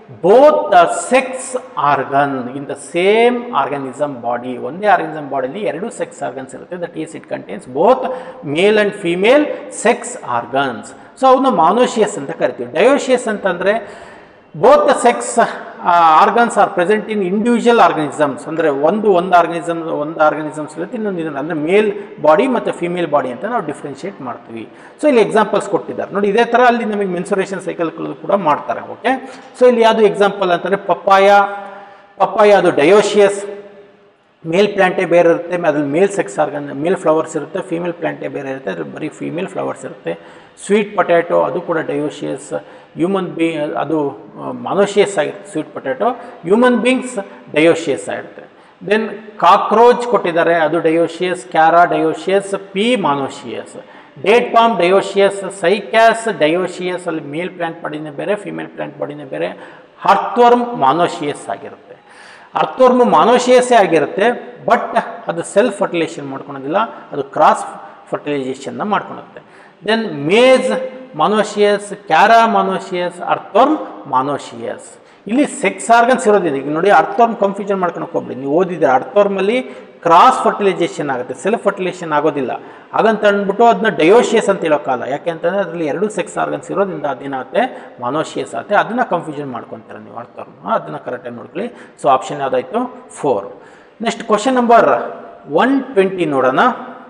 both the sex organ in the same organism body. ಒಂದೇ ಆರ್ಗನಿಸಮ್ ಬಾಡಿಯಲ್ಲಿ ಎರಡು ಸೆಕ್ಸ್ ಆರ್ಗನ್ಸ್ ಇರುತ್ತೆ. That is it contains both male and female sex organs. So ಅವನ್ನ monoecious ಅಂತ ಕರಿತೀವಿ. Dioecious ಅಂತಂದರೆ both the sex organs are present in individual organisms. ಅಂದರೆ ಒಂದು ಒಂದು ಆರ್ಗನಿಸಮ್ ಒಂದು ಆರ್ಗನಿಸಮ್ಸ್ ಇರುತ್ತೆ, ಇನ್ನೊಂದು ಇದನ್ನು ಅಂದರೆ ಮೇಲ್ ಬಾಡಿ ಮತ್ತು ಫಿಮೇಲ್ ಬಾಡಿ ಅಂತ ನಾವು ಡಿಫ್ರೆನ್ಷಿಯೇಟ್ ಮಾಡ್ತೀವಿ. ಸೊ ಇಲ್ಲಿ ಎಕ್ಸಾಂಪಲ್ಸ್ ಕೊಟ್ಟಿದ್ದಾರೆ ನೋಡಿ. ಇದೇ ಥರ ಅಲ್ಲಿ ನಮಗೆ ಮೆನ್ಸುರೇಷನ್ ಸೈಕಲ್ ಕೂಡ ಮಾಡ್ತಾರೆ. ಓಕೆ, ಸೊ ಇಲ್ಲಿ ಯಾವುದು ಎಕ್ಸಾಂಪಲ್ ಅಂತಂದರೆ ಪಪ್ಪಾಯ. ಪಪ್ಪಾಯ ಅದು ಡಯೋಶಿಯಸ್, ಮೇಲ್ ಪ್ಲ್ಯಾಂಟೇ ಬೇರೆ ಇರುತ್ತೆ, ಅದ್ರಲ್ಲಿ male sex organ male flowers ಇರುತ್ತೆ. ಫೀಮೇಲ್ ಪ್ಲ್ಯಾಂಟೇ ಬೇರೆ ಇರುತ್ತೆ, ಅದ್ರಲ್ಲಿ ಬರೀ ಫೀಮೇಲ್ ಫ್ಲವರ್ಸ್ ಇರುತ್ತೆ. ಸ್ವೀಟ್ ಪೊಟ್ಯಾಟೊ ಅದು ಕೂಡ ಡಯೋಶಿಯಸ್. ಹ್ಯೂಮನ್ ಬೀ ಅದು ಮಾನೋಶಿಯಸ್ ಆಗಿರುತ್ತೆ sweet potato. Human beings dioecious ಆಗಿರುತ್ತೆ. ದೆನ್ ಕಾಕ್ರೋಚ್ ಕೊಟ್ಟಿದ್ದಾರೆ, ಅದು dioecious. Chara dioecious, pea monoecious. Date palm dioecious, Cycas dioecious, ಅಲ್ಲಿ ಮೇಲ್ ಪ್ಲ್ಯಾಂಟ್ ಬಾಡಿನೇ ಬೇರೆ ಫಿಮೇಲ್ ಪ್ಲ್ಯಾಂಟ್ ಬಾಡಿನೇ ಬೇರೆ. ಅರ್ಥ್ವರ್ಮ್ ಮಾನೋಶಿಯಸ್ ಆಗಿರುತ್ತೆ. ಅರ್ಥ್ವರ್ಮ್ ಮಾನೋಶಿಯಸ್ಸೇ ಆಗಿರುತ್ತೆ, ಬಟ್ ಅದು ಸೆಲ್ಫ್ ಫರ್ಟಿಲೈಸೇಷನ್ ಮಾಡ್ಕೊಳೋದಿಲ್ಲ, ಅದು ಕ್ರಾಸ್ ಫರ್ಟಿಲೈಸೇಷನ್ನ ಮಾಡ್ಕೊಳುತ್ತೆ. ದೆನ್ ಮೇಜ್ ಮಾನೋಶಿಯಸ್, ಕ್ಯಾರಾ ಮಾನೋಶಿಯಸ್, ಅರ್ಥ್ವರ್ಮ್ ಮಾನೋಶಿಯಸ್. ಇಲ್ಲಿ ಸೆಕ್ಸ್ ಆರ್ಗನ್ಸ್ ಇರೋದಿದೆ. ಈಗ ನೋಡಿ, ಅರ್ಥ್ವರ್ಮ್ ಕನ್ಫ್ಯೂಷನ್ ಮಾಡ್ಕೊಳಕ್ಕೆ ಹೋಗ್ಬೇಡಿ. ನೀವು ಓದಿದ್ರೆ ಅರ್ಥ್ವರ್ಮಲ್ಲಿ ಕ್ರಾಸ್ ಫರ್ಟಿಲೈಸೇಷನ್ ಆಗುತ್ತೆ, ಸೆಲ್ಫ್ ಫರ್ಟಿಲೈಸೇಷನ್ ಆಗೋದಿಲ್ಲ. ಹಾಗಂತ ಅಂದ್ಬಿಟ್ಟು ಅದನ್ನ ಡಯೋಶಿಯಸ್ ಅಂತ ಹೇಳೋಕ್ಕಲ್ಲ. ಯಾಕೆ ಅಂತಂದರೆ ಅದರಲ್ಲಿ ಎರಡು ಸೆಕ್ಸ್ ಆರ್ಗನ್ಸ್ ಇರೋದ್ರಿಂದ ಅದೇನಾಗುತ್ತೆ ಮಾನೋಶಿಯಸ್ ಆಗುತ್ತೆ. ಅದನ್ನು ಕನ್ಫ್ಯೂಷನ್ ಮಾಡ್ಕೊತಾರೆ ನೀವು ಅರ್ಥ್ವರ್ಮ್. ಅದನ್ನು ಕರೆಕ್ಟಾಗಿ ನೋಡ್ಕೊಳ್ಳಿ. ಸೊ ಆಪ್ಷನ್ ಯಾವುದಾಯಿತು? Four. Next question number one twenty ನೋಡೋಣ.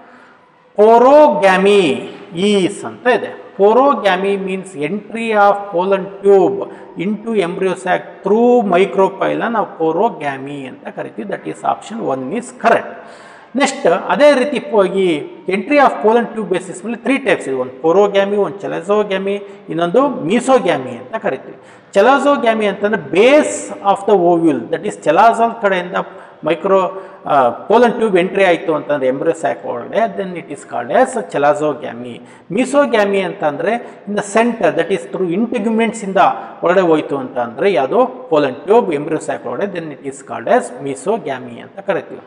ಪೋರೋಗ್ಯಾಮಿ ಈಸ್ ಅಂತ ಇದೆ. Porogamy means entry of pollen tube into embryo sac through micropyle ನಾವು ಪೋರೋಗ್ಯಾಮಿ ಅಂತ ಕರಿತೀವಿ. That is option one is correct. Next ಅದೇ ರೀತಿ ಈ entry of pollen tube basis ಮೇಲೆ ತ್ರೀ ಟೈಪ್ಸ್ ಇದೆ. ಒಂದು ಪೋರೋಗ್ಯಾಮಿ, ಒಂದು ಚೆಲಜೋಗ್ಯಾಮಿ, ಇನ್ನೊಂದು ಮೀಸೋಗ್ಯಾಮಿ ಅಂತ ಕರಿತೀವಿ. ಚೆಲಜೋಗ್ಯಾಮಿ ಅಂತಂದರೆ base of the ovule, that is chalazal ಕಡೆಯಿಂದ ಮೈಕ್ರೋ ಪೋಲನ್ ಟ್ಯೂಬ್ ಎಂಟ್ರಿ ಆಯಿತು ಅಂತಂದರೆ ಎಂಬ್ರಿಯೋ ಸ್ಯಾಕ್ ಒಳಗಡೆ, then it is called as chalazogamy. Mesogamy ಅಂತಂದರೆ in the centre, that is through ಇಂಟಿಗ್ಯುಮೆಂಟ್ಸಿಂದ ಒಳಗಡೆ ಹೋಯಿತು ಅಂತ ಅಂದರೆ ಯಾವುದೋ ಪೋಲನ್ ಟ್ಯೂಬ್ ಎಂಬ್ರಿಯೋ ಸ್ಯಾಕ್ ಒಳಗಡೆ, then it is called as mesogamy ಅಂತ ಕರಿತೀವಿ.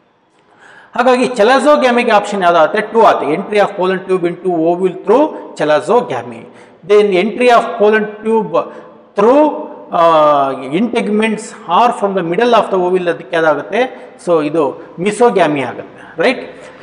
ಹಾಗಾಗಿ ಚೆಲಾಜೋಗ್ಯಾಮಿಗೆ ಆಪ್ಷನ್ ಯಾವುದಾಗುತ್ತೆ? ಟೂ ಆಗುತ್ತೆ. Entry of pollen tube into ovule through chalazogamy. Then entry of pollen tube through integuments or from the middle of the ovule, ಅದಕ್ಕೆ ಅದಾಗುತ್ತೆ. So ಇದು ಮಿಸೋಗ್ಯಾಮಿ ಆಗುತ್ತೆ, ರೈಟ್.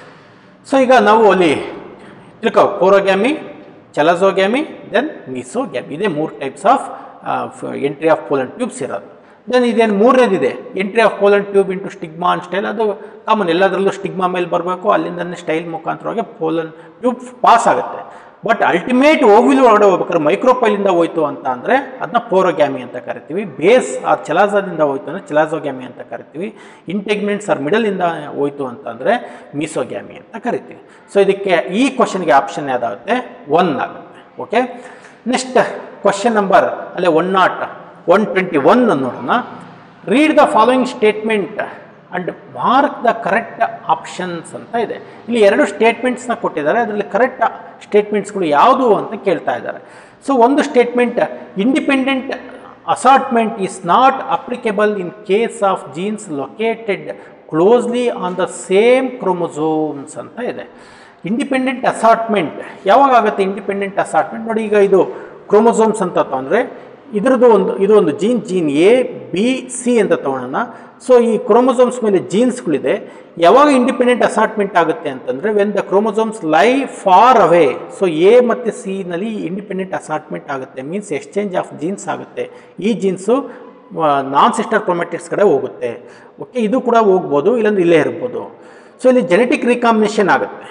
ಸೊ ಈಗ ನಾವು ಅಲ್ಲಿ ತಿಳ್ಕೊ ಪೋರೋಗ್ಯಾಮಿ, ಚೆಲಜೋಗ್ಯಾಮಿ, ದೆನ್ ಮಿಸೋಗ್ಯಾಮಿ. ಇದೇ ಮೂರು types of entry of pollen tubes ಇರೋದು. ದೆನ್ ಇದೇನು ಮೂರನೇದಿದೆ entry of pollen tube into stigma and style. ಅದು ಕಾಮನ್, ಎಲ್ಲದರಲ್ಲೂ ಸ್ಟಿಗ್ಮಾ ಮೇಲೆ ಬರಬೇಕು, ಅಲ್ಲಿಂದನೇ ಸ್ಟೈಲ್ ಮುಖಾಂತರವಾಗಿ ಪೋಲನ್ ಟ್ಯೂಬ್ ಪಾಸ್ ಆಗುತ್ತೆ. ಬಟ್ ಅಲ್ಟಿಮೇಟ್ ಓವಿಲ್ ಒಳಗಡೆ ಹೋಗ್ಬೇಕಾದ್ರೆ ಮೈಕ್ರೋಪೈಲಿಂದ ಹೋಯ್ತು ಅಂತ ಅಂದರೆ ಅದನ್ನ ಪೋರೋಗ್ಯಾಮಿ ಅಂತ ಕರಿತೀವಿ. ಬೇಸ್ ಆ ಚೆಲಾಜದಿಂದ ಹೋಯ್ತು ಅಂದರೆ ಚೆಲಾಜೋಗ್ಯಾಮಿ ಅಂತ ಕರಿತೀವಿ. ಇಂಟೆಗ್ಮೆಂಟ್ಸ್ ಆರ್ ಮಿಡಲಿಂದ ಹೋಯ್ತು ಅಂತಂದರೆ ಮೀಸೋಗ್ಯಾಮಿ ಅಂತ ಕರಿತೀವಿ. ಸೊ ಇದಕ್ಕೆ ಈ ಕ್ವಶನ್ಗೆ ಆಪ್ಷನ್ ಯಾವುದಾಗುತ್ತೆ? ಒನ್ ಆಗುತ್ತೆ. ಓಕೆ, ನೆಕ್ಸ್ಟ್ ಕ್ವಶನ್ ನಂಬರ್ ಅಲ್ಲೇ one nought one twenty one ನೋಡೋಣ. Read the following statement and mark the correct options ಅಂತ ಇದೆ. ಇಲ್ಲಿ ಎರಡು ಸ್ಟೇಟ್ಮೆಂಟ್ಸ್ನ ಕೊಟ್ಟಿದ್ದಾರೆ, ಅದರಲ್ಲಿ ಕರೆಕ್ಟ್ ಸ್ಟೇಟ್ಮೆಂಟ್ಸ್ಗಳು ಯಾವುದು ಅಂತ ಕೇಳ್ತಾ ಇದ್ದಾರೆ. ಸೊ ಒಂದು statement, independent assortment is not applicable in case of genes located closely on the same chromosomes ಅಂತ ಇದೆ. ಇಂಡಿಪೆಂಡೆಂಟ್ ಅಸಾರ್ಟ್ಮೆಂಟ್ ಯಾವಾಗ ಆಗುತ್ತೆ? ಇಂಡಿಪೆಂಡೆಂಟ್ ಅಸಾರ್ಟ್ಮೆಂಟ್ ನೋಡಿ, ಈಗ ಇದು ಕ್ರೋಮೋಸೋಮ್ಸ್ ಅಂತ ಅಂದರೆ ಇದರದ್ದು ಒಂದು ಇದು ಒಂದು gene gene A B C ಅಂತ ತಗೊಳ್ಳೋಣ. ಸೊ ಈ ಕ್ರೋಮೋಸೋಮ್ಸ್ ಮೇಲೆ ಜೀನ್ಸ್ಗಳಿದೆ. ಯಾವಾಗ ಇಂಡಿಪೆಂಡೆಂಟ್ ಅಸಾರ್ಟ್ಮೆಂಟ್ ಆಗುತ್ತೆ ಅಂತಂದರೆ when the chromosomes lie far away. So A ಮತ್ತು ಸಿ ನಲ್ಲಿ ಇಂಡಿಪೆಂಡೆಂಟ್ ಅಸಾರ್ಟ್ಮೆಂಟ್ ಆಗುತ್ತೆ, ಮೀನ್ಸ್ ಎಕ್ಸ್ಚೇಂಜ್ ಆಫ್ ಜೀನ್ಸ್ ಆಗುತ್ತೆ. ಈ ಜೀನ್ಸು ನಾನ್ ಸಿಸ್ಟರ್ ಕ್ರೋಮ್ಯಾಟಿಡ್ಸ್ ಕಡೆ ಹೋಗುತ್ತೆ. ಓಕೆ, ಇದು ಕೂಡ ಹೋಗ್ಬೋದು, ಇಲ್ಲಾಂದ್ರೆ ಇಲ್ಲೇ ಇರ್ಬೋದು. ಸೊ ಇಲ್ಲಿ ಜೆನೆಟಿಕ್ ರಿಕಾಂಬಿನೇಷನ್ ಆಗುತ್ತೆ.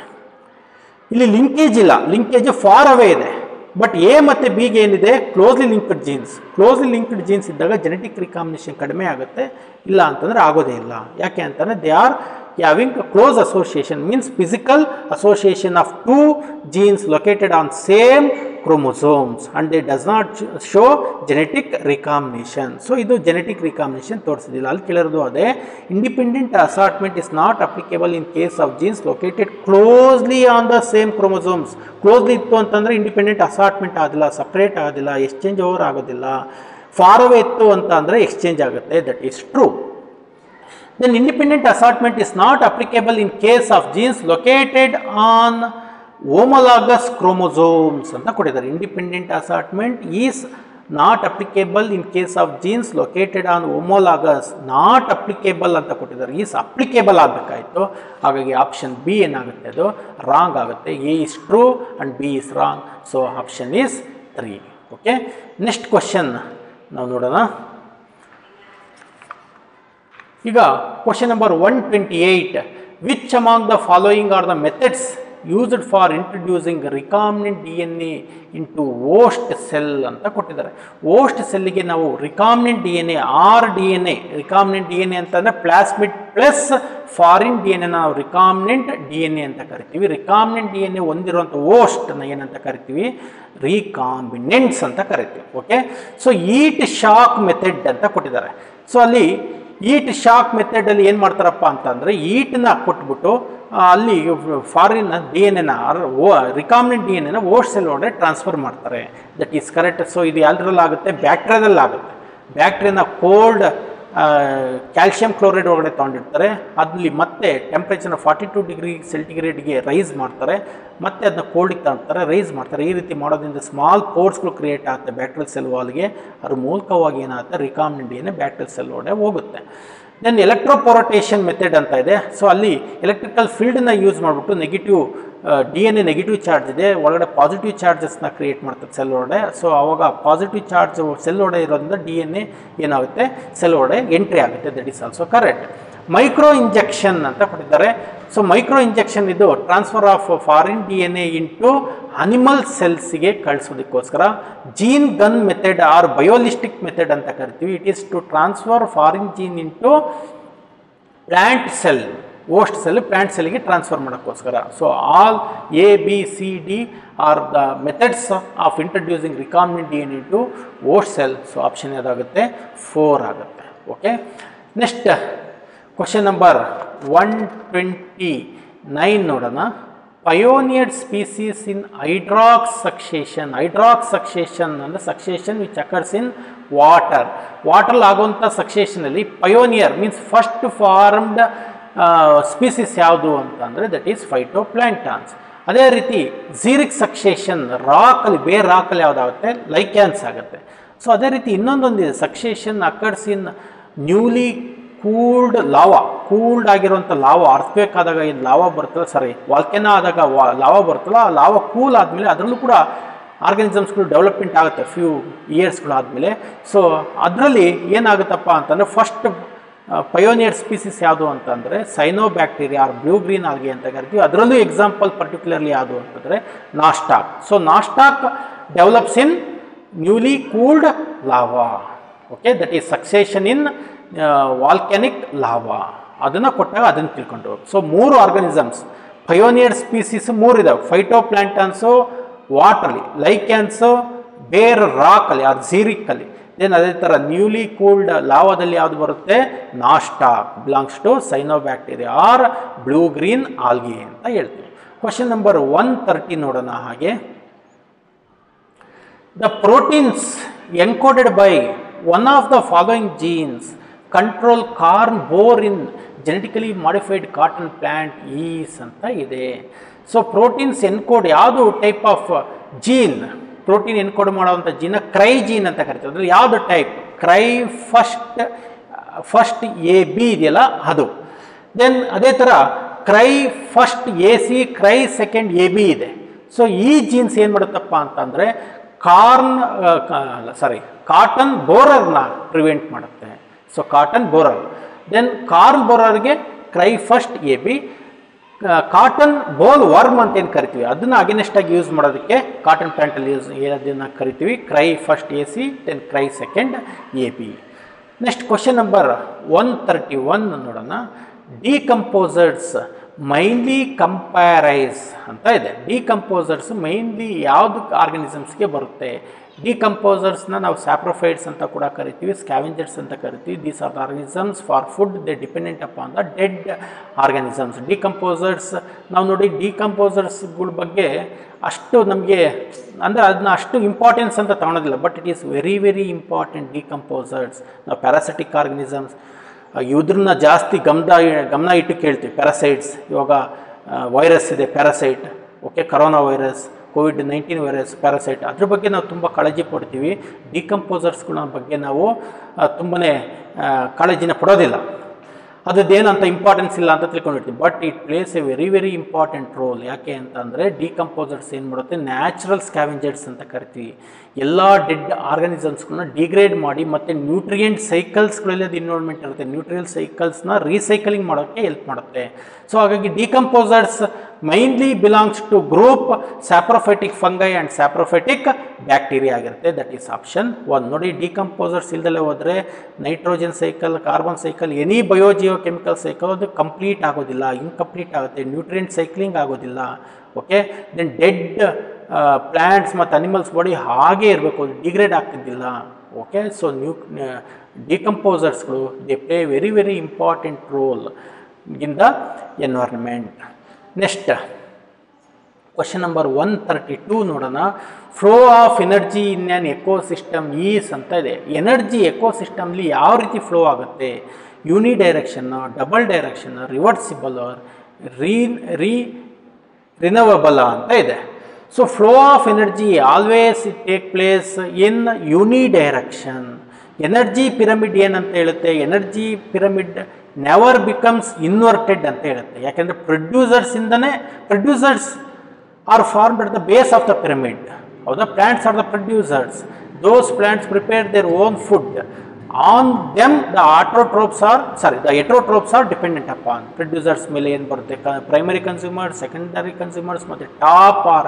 ಇಲ್ಲಿ ಲಿಂಕೇಜ್ ಇಲ್ಲ, ಲಿಂಕೇಜ್ ಫಾರ್ ಅವೇ ಇದೆ. ಬಟ್ ಎ ಮತ್ತು ಬಿಗೆ ಏನಿದೆ? Closely linked genes. Closely linked genes ಇದ್ದಾಗ ಜೆನೆಟಿಕ್ ರಿಕಾಂಬಿನೇಷನ್ ಕಡಿಮೆ ಆಗುತ್ತೆ, ಇಲ್ಲ ಅಂತಂದರೆ ಆಗೋದೇ ಇಲ್ಲ. ಯಾಕೆ ಅಂತಂದರೆ they are having a close association, means physical association of two genes located on same chromosomes, and they does not show genetic recombination. So idu genetic recombination ತೋರಿಸಿದಿಲ್ಲ. ಅಲ್ಲಿ ಕೇಳಿರೋದು ಅದೇ, independent assortment is not applicable in case of genes located closely on the same chromosomes. closely ಇತ್ತು ಅಂತಂದರೆ independent assortment ಆಗೋದಿಲ್ಲ, separate ಆಗೋದಿಲ್ಲ, exchange over ಆಗೋದಿಲ್ಲ. far away ಇತ್ತು ಅಂತ ಅಂದರೆ exchange ಆಗುತ್ತೆ. that is true. Then independent assortment is not applicable in case of genes located on homologous chromosomes ಅಂತ ಕೊಟ್ಟಿದ್ದಾರೆ. Independent assortment is not applicable in case of genes located on homologous. Not applicable ಅಂತ ಕೊಟ್ಟಿದ್ದಾರೆ, is applicable ಆಗಬೇಕಾಯಿತು. ಹಾಗಾಗಿ option B ಏನಾಗುತ್ತೆ, ಅದು wrong ಆಗುತ್ತೆ. A is true and B is wrong. So option is three. Okay, next question ನಾವು ನೋಡೋಣ. ಈಗ question number one twenty eight, which among the following are the methods used for introducing recombinant D N A into host cell ಅಂತ ಕೊಟ್ಟಿದ್ದಾರೆ. Host ಸೆಲ್ಲಿಗೆ ನಾವು recombinant D N A or D N A, recombinant D N A ಅಂತಂದರೆ plasmid plus foreign D N A ನಾವು recombinant D N A ಅಂತ ಕರಿತೀವಿ. Recombinant D N A ಹೊಂದಿರುವಂಥ ಓಸ್ಟ್ನ ಏನಂತ ಕರಿತೀವಿ, ರಿಕಾಂಬಿನೆಂಟ್ಸ್ ಅಂತ ಕರಿತೀವಿ. Okay, so heat shock method ಅಂತ ಕೊಟ್ಟಿದ್ದಾರೆ. ಸೊ ಅಲ್ಲಿ ಈಟ್ ಶಾಕ್ ಮೆಥಡಲ್ಲಿ ಏನು ಮಾಡ್ತಾರಪ್ಪ ಅಂತಂದರೆ, ಈಟನ್ನ ಕೊಟ್ಬಿಟ್ಟು ಅಲ್ಲಿ foreign D N A or recombinant D N A host cell ಒಳಗಡೆ ಟ್ರಾನ್ಸ್ಫರ್ ಮಾಡ್ತಾರೆ. That is correct. ಸೊ ಇದು ಯಾವುದ್ರಲ್ಲಿ ಆಗುತ್ತೆ, ಬ್ಯಾಕ್ಟೀರಿಯಾದಲ್ಲಿ ಆಗುತ್ತೆ. ಬ್ಯಾಕ್ಟೀರಿಯಾನ ಕೋಲ್ಡ್ ಕ್ಯಾಲ್ಶಿಯಂ ಕ್ಲೋರೈಡ್ ಒಳಗಡೆ ತೊಗೊಂಡಿರ್ತಾರೆ, ಅಲ್ಲಿ ಮತ್ತೆ ಟೆಂಪ್ರೇಚರ್ನ ಫಾರ್ಟಿ ಟು ಡಿಗ್ರಿ ಸೆಂಟಿಗ್ರೇಡ್ಗೆ ರೈಸ್ ಮಾಡ್ತಾರೆ, ಮತ್ತೆ ಅದನ್ನ ಕೋಲ್ಡಿಗೆ ತಗೊಳ್ತಾರೆ, ರೈಸ್ ಮಾಡ್ತಾರೆ. ಈ ರೀತಿ ಮಾಡೋದ್ರಿಂದ ಸ್ಮಾಲ್ ಪೋರ್ಸ್ಗಳು ಕ್ರಿಯೇಟ್ ಆಗುತ್ತೆ ಬ್ಯಾಕ್ಟೀರಿಯಲ್ ಸೆಲ್ ವಾಲ್ಗೆ. ಅದ್ರ ಮೂಲಕವಾಗಿ ಏನಾಗುತ್ತೆ, recombinant D N A bacterial cell ಒಳಗಡೆ ಹೋಗುತ್ತೆ. ದೆನ್ ಎಲೆಕ್ಟ್ರೋಪೊರಟೇಷನ್ ಮೆಥಡ್ ಅಂತ ಇದೆ. ಸೊ ಅಲ್ಲಿ ಎಲೆಕ್ಟ್ರಿಕಲ್ ಫೀಲ್ಡನ್ನ ಯೂಸ್ ಮಾಡಿಬಿಟ್ಟು negative D N A negative charge ಇದೆ, ಒಳಗಡೆ ಪಾಸಿಟಿವ್ ಚಾರ್ಜಸ್ನ ಕ್ರಿಯೇಟ್ ಮಾಡ್ತದೆ ಸೆಲ್ ಒಳಗಡೆ. ಸೊ ಆವಾಗ ಪಾಸಿಟಿವ್ ಚಾರ್ಜ್ ಸೆಲ್ ಒಳಗಡೆ ಇರೋದ್ರಿಂದ ಡಿ ಎನ್ ಎ ಏನಾಗುತ್ತೆ, ಸೆಲ್ ಒಳಗಡೆ ಎಂಟ್ರಿ ಆಗುತ್ತೆ. That is also correct. Micro injection ಅಂತ ಕೊಟ್ಟಿದ್ದಾರೆ. ಸೊ ಮೈಕ್ರೋ ಇಂಜೆಕ್ಷನ್ ಇದು transfer of foreign D N A into animal ಸೆಲ್ಸ್ಗೆ ಕಳಿಸೋದಕ್ಕೋಸ್ಕರ. Gene gun method or biolistic method ಅಂತ ಕರಿತೀವಿ. It is to transfer foreign gene into plant cell, host cell plant ಸೆಲ್ಗೆ transfer ಮಾಡೋಕ್ಕೋಸ್ಕರ. So all A B C D are the methods of introducing recombinant D N A to host cell. So option ಯಾವ್ದಾಗುತ್ತೆ, four ಆಗುತ್ತೆ. Okay, next question number one twenty nine ನೋಡೋಣ. Pioneered species ಇನ್ hydrarch succession. Hydrarch succession ಅಂದರೆ succession which occurs in water. ವಾಟರ್ಲ್ಲಿ ಆಗುವಂಥ ಸಕ್ಸೇಷನಲ್ಲಿ pioneer means first formed species ಯಾವುದು ಅಂತಂದರೆ that is ಫೈಟೋಪ್ಲಾಂಕ್ಟಾನ್ಸ್. ಅದೇ ರೀತಿ ಝೀರಿಕ್ ಸಕ್ಸೇಷನ್ ರಾಕಲ್ಲಿ, ಬೇರೆ ರಾಕಲ್ಲಿ ಯಾವುದಾಗುತ್ತೆ, ಲೈಕ್ಯಾನ್ಸ್ ಆಗುತ್ತೆ. ಸೊ ಅದೇ ರೀತಿ ಇನ್ನೊಂದೊಂದಿದೆ, succession occurs in newly cooled lava. Cooled ಆಗಿರುವಂಥ ಲಾವಾ, ಅರ್ಥಕ್ವೇಕ್ ಆದಾಗ ಏನು ಲಾವಾ ಬರ್ತಲ್ಲ, ಸಾರಿ ವಾಲ್ಕೆನೋ ಆದಾಗ ವಾ ಲಾವಾ ಬರ್ತಲ್ಲ, ಆ ಲಾವಾ ಕೂಲ್ ಆದಮೇಲೆ ಅದರಲ್ಲೂ ಕೂಡ ಆರ್ಗನಿಸಮ್ಸ್ಗಳು ಡೆವಲಪ್ಮೆಂಟ್ ಆಗುತ್ತೆ ಫ್ಯೂ ಇಯರ್ಸ್ಗಳಾದಮೇಲೆ. ಸೊ ಅದರಲ್ಲಿ ಏನಾಗುತ್ತಪ್ಪ ಅಂತಂದರೆ ಫಸ್ಟ್ ಪಯೋನಿಯರ್ ಸ್ಪೀಸೀಸ್ ಯಾವುದು ಅಂತಂದರೆ cyano bacteria or blue green algae ಅಂತ ಕರಿತೀವಿ. ಅದರಲ್ಲೂ ಎಕ್ಸಾಂಪಲ್ ಪರ್ಟಿಕ್ಯುಲರ್ಲಿ ಯಾವುದು ಅಂತಂದರೆ ನಾಸ್ಟಾಕ್. ಸೊ Nostoc develops in newly cooled lava. Okay, that is succession in volcanic lava. ಅದನ್ನು ಕೊಟ್ಟಾಗ ಅದನ್ನು ತಿಳ್ಕೊಂಡು. ಸೊ ಮೂರು ಆರ್ಗನಿಸಮ್ಸ್ ಪಯೋನಿಯರ್ ಸ್ಪೀಸೀಸ್ ಮೂರು ಇದಾವೆ. ಫೈಟೋಪ್ಲಾಂಕ್ಟನ್ಸು ವಾಟ್ರಲ್ಲಿ, ಲೈಕ್ಯಾನ್ಸು ಬೇರೆ ರಾಕಲ್ಲಿ ಆರ್ ಝೀರಿಕ್ಕಲ್ಲಿ. ದೆನ್ ಅದೇ ಥರ ನ್ಯೂಲಿ ಕೂಲ್ಡ್ ಲಾವಾದಲ್ಲಿ ಯಾವುದು ಬರುತ್ತೆ, Nostoc belongs to cyano bacteria or blue green algae ಅಂತ ಹೇಳ್ತೀವಿ. ಕ್ವಶನ್ ನಂಬರ್ ಒನ್ ತರ್ಟಿ ನೋಡೋಣ. ಹಾಗೆ the proteins encoded by one of the following genes control corn borer in genetically modified cotton plant is ಅಂತ ಇದೆ. So proteins encode ಯಾವುದು type of gene, protein encode ಮಾಡುವಂಥ ಜೀನ cry gene ಅಂತ ಕರಿತೀವಿ. ಅದ್ರಲ್ಲಿ ಯಾವುದು type, cry first first A B ಇದೆಯಲ್ಲ ಅದು. ದೆನ್ ಅದೇ ಥರ CRY first A C, cry second A B ಇದೆ. ಸೊ ಈ ಜೀನ್ಸ್ ಏನು ಮಾಡುತ್ತಪ್ಪ ಅಂತಂದರೆ ಕಾರ್ನ್ ಸಾರಿ ಕಾಟನ್ ಬೋರರ್ನ ಪ್ರಿವೆಂಟ್ ಮಾಡುತ್ತೆ. So cotton borer. Then corn ಬೋರರ್ಗೆ cry first A B. Cotton bollworm ಅಂತ ಏನು ಕರಿತೀವಿ ಅದನ್ನು ಅಗೇನೆಸ್ಟಾಗಿ ಯೂಸ್ ಮಾಡೋದಕ್ಕೆ ಕಾಟನ್ ಪ್ಲಾಂಟಲ್ಲಿ ಯೂಸ್ ಅದನ್ನು ಕರಿತೀವಿ cry first A C, then cry second A B. Next question number one thirty one ನೋಡೋಣ. ಡಿಕಂಪೋಸರ್ಸ್ ಮೈನ್ಲಿ ಕಂಪ್ಯಾರೈಸ್ ಅಂತ ಇದೆ. ಡಿಕಂಪೋಸರ್ಸ್ ಮೈನ್ಲಿ ಯಾವುದು ಆರ್ಗನಿಸಮ್ಸ್ಗೆ ಬರುತ್ತೆ. ಡಿಕಂಪೋಸರ್ಸ್ನ ನಾವು ಸ್ಯಾಪ್ರೋಫೈಟ್ಸ್ ಅಂತ ಕೂಡ ಕರಿತೀವಿ, ಸ್ಕ್ಯಾವೆಂಜರ್ಸ್ ಅಂತ ಕರಿತೀವಿ. These are the organisms for food they dependent upon the dead organisms. Decomposers ನಾವು ನೋಡಿ ಡಿಕಂಪೋಸರ್ಸ್ಗಳ ಬಗ್ಗೆ ಅಷ್ಟು ನಮಗೆ ಅಂದರೆ ಅದನ್ನ ಅಷ್ಟು ಇಂಪಾರ್ಟೆನ್ಸ್ ಅಂತ ತಗೊಳೋದಿಲ್ಲ, but it is very very important. Decomposers ನಾವು ಪ್ಯಾರಾಸಿಟಿಕ್ ಆರ್ಗನಿಸಮ್ಸ್ ಇದ್ರನ್ನ ಜಾಸ್ತಿ ಗಮನ ಗಮನ ಇಟ್ಟು ಕೇಳ್ತೀವಿ. ಪ್ಯಾರಾಸೈಟ್ಸ್, ಇವಾಗ ವೈರಸ್ ಇದೆ parasite, okay, corona virus, COVID nineteen virus parasite ಅದ್ರ ಬಗ್ಗೆ ನಾವು ತುಂಬ ಕಾಳಜಿ ಪಡ್ತೀವಿ. ಡಿಕಂಪೋಸರ್ಸ್ಗಳ ಬಗ್ಗೆ ನಾವು ತುಂಬಾ ಕಾಳಜಿನ ಪಡೋದಿಲ್ಲ, ಅದೇನಂತ ಇಂಪಾರ್ಟೆನ್ಸ್ ಇಲ್ಲ ಅಂತ ತಿಳ್ಕೊಂಡಿರ್ತೀವಿ. But it plays a very very important role. ಯಾಕೆ ಅಂತಂದರೆ ಡಿಕಂಪೋಸರ್ಸ್ ಏನು ಮಾಡುತ್ತೆ, ನ್ಯಾಚುರಲ್ ಸ್ಕ್ಯಾವೆಂಜರ್ಸ್ ಅಂತ ಕರಿತೀವಿ. ಎಲ್ಲ ಡೆಡ್ ಆರ್ಗಾನಿಸಮ್ಸ್ಗಳನ್ನ ಡಿಗ್ರೇಡ್ ಮಾಡಿ ಮತ್ತು ನ್ಯೂಟ್ರಿಯೆಂಟ್ ಸೈಕಲ್ಸ್ಗಳಲ್ಲಿ ಅದು ಇನ್ವಾಲ್ವ್ಮೆಂಟ್ ಇರುತ್ತೆ. ನ್ಯೂಟ್ರಿಯಲ್ ಸೈಕಲ್ಸ್ನ ರೀಸೈಕಲಿಂಗ್ ಮಾಡೋಕ್ಕೆ ಹೆಲ್ಪ್ ಮಾಡುತ್ತೆ. ಸೊ ಹಾಗಾಗಿ decomposers mainly belongs to group saprophytic fungi and saprophytic bacteria ಆಗಿರುತ್ತೆ. That is option one. ನೋಡಿ, ಡಿಕಂಪೋಸರ್ಸ್ ಇಲ್ದಲೇ ಹೋದರೆ nitrogen cycle, carbon cycle, any biogeochemical cycle ಅದು ಕಂಪ್ಲೀಟ್ ಆಗೋದಿಲ್ಲ, ಇನ್ಕಂಪ್ಲೀಟ್ ಆಗುತ್ತೆ. ನ್ಯೂಟ್ರಿಯೆಂಟ್ ಸೈಕ್ಲಿಂಗ್ ಆಗೋದಿಲ್ಲ. ಓಕೆ, ದೆನ್ ಡೆಡ್ ಪ್ಲ್ಯಾಂಟ್ಸ್ ಮತ್ತು animals body ಹಾಗೇ ಇರಬೇಕು, ಡಿಗ್ರೇಡ್ ಆಗ್ತಿದ್ದಿಲ್ಲ. ಓಕೆ, ಸೊ ನ್ಯೂ ಡಿಕಂಪೋಸರ್ಸ್ಗಳು they play very very important role in the environment. Next question number one thirty two ನೋಡೋಣ. Flow of energy in an ecosystem is ಅಂತ ಇದೆ. Energy ಎಕೋಸಿಸ್ಟಮ್ಲಿ ಯಾವ ರೀತಿ ಫ್ಲೋ ಆಗುತ್ತೆ? Uni direction, double direction, reversible, re re renewable ಅಂತ ಇದೆ. So flow of energy always it take place in uni direction. Energy pyramid ಏನಂತ ಹೇಳುತ್ತೆ? Energy pyramid never becomes inverted ಅಂತ ಹೇಳುತ್ತೆ. ಯಾಕೆಂದರೆ ಪ್ರೊಡ್ಯೂಸರ್ಸಿಂದನೇ producers are formed at the base of the pyramid. ಹೌದಾ? Plants are the producers. Those plants prepare their own food. On them the autotrophs or sorry the heterotrophs are dependent upon. Producers ಮೇಲೆ ಏನು ಬರುತ್ತೆ? ಕ primary consumers, secondary consumers ಮತ್ತು top or